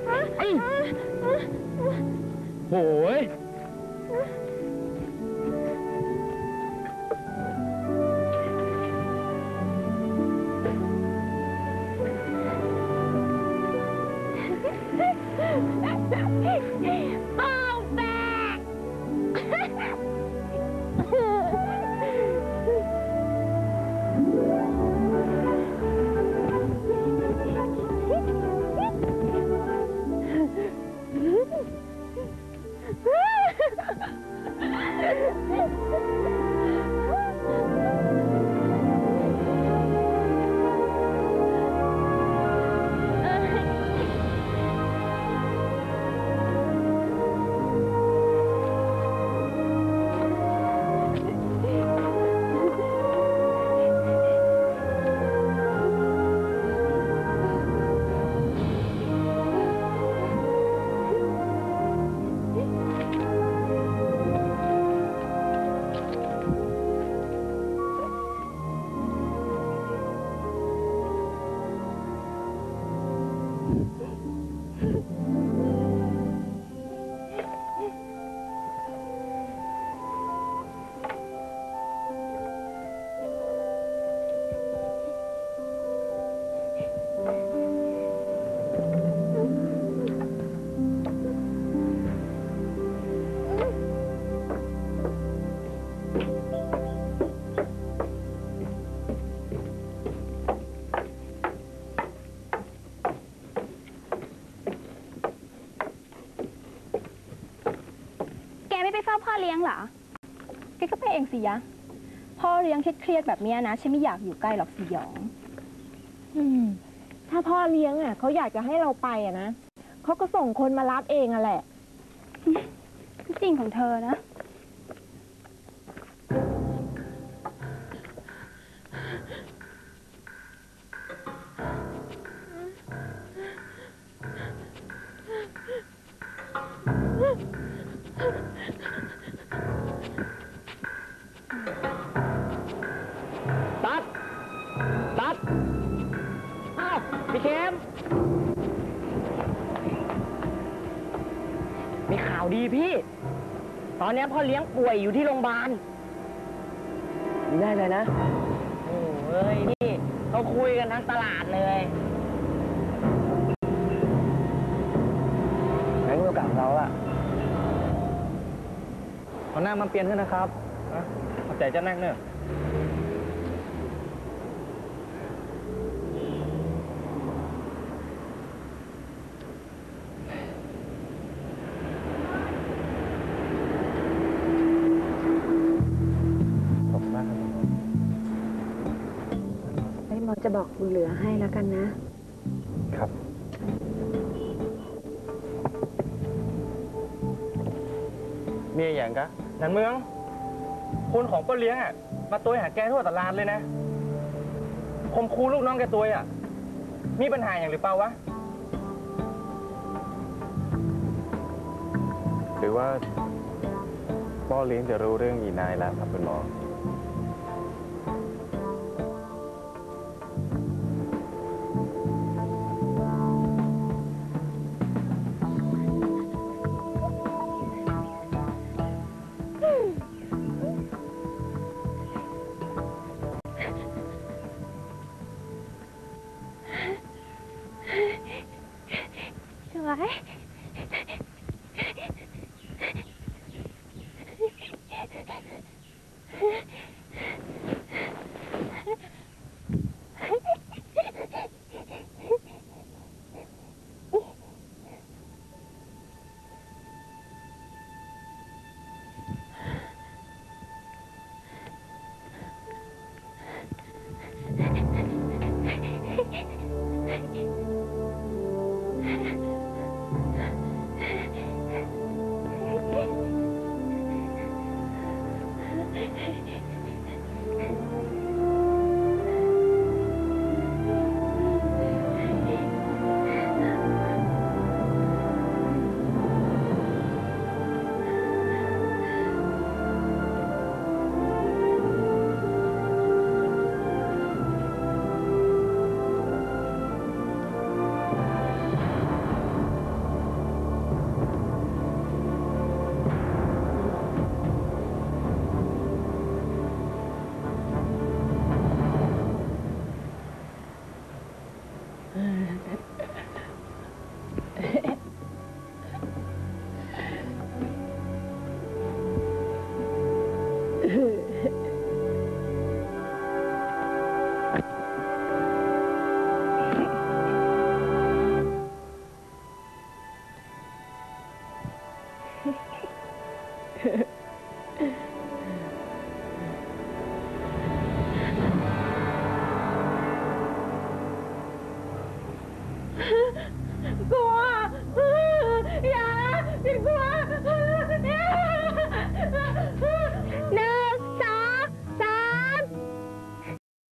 โหยไม่ไปเฝ้าพ่อเลี้ยงเหรอ แกก็ไปเองสิยะ พ่อเลี้ยงเครียดๆแบบนี้นะฉันไม่อยากอยู่ใกล้หรอกสยองถ้าพ่อเลี้ยงอ่ะเขาอยากจะให้เราไปอ่ะนะเขาก็ส่งคนมารับเองอ่ะแหละจริงของเธอนะตัดอ้าวพี่เข้มมีข่าวดีพี่ ตอนนี้พ่อเลี้ยงป่วยอยู่ที่โรงพยาบาลได้เลยนะ โอ้เอ้ยนี่เขาคุยกันทั้งตลาดเลยงั้นโอกาสเราอะเอาหน้ามาเปลี่ยนขึ้นนะครับเอาใจจะนั่งเนอะจะบอกบุญเหลือให้แล้วกันนะครับมีอย่างกะหนังเมืองคนของป้าเลี้ยงอ่ะมาตัวหาแกทั่วตลาดเลยนะคมคูลูกน้องแกตัวอ่ะมีปัญหาอย่างหรือเปล่าวะหรือว่าพ่อเลี้ยงจะรู้เรื่องอีนายแล้วครับคุณหมอสวย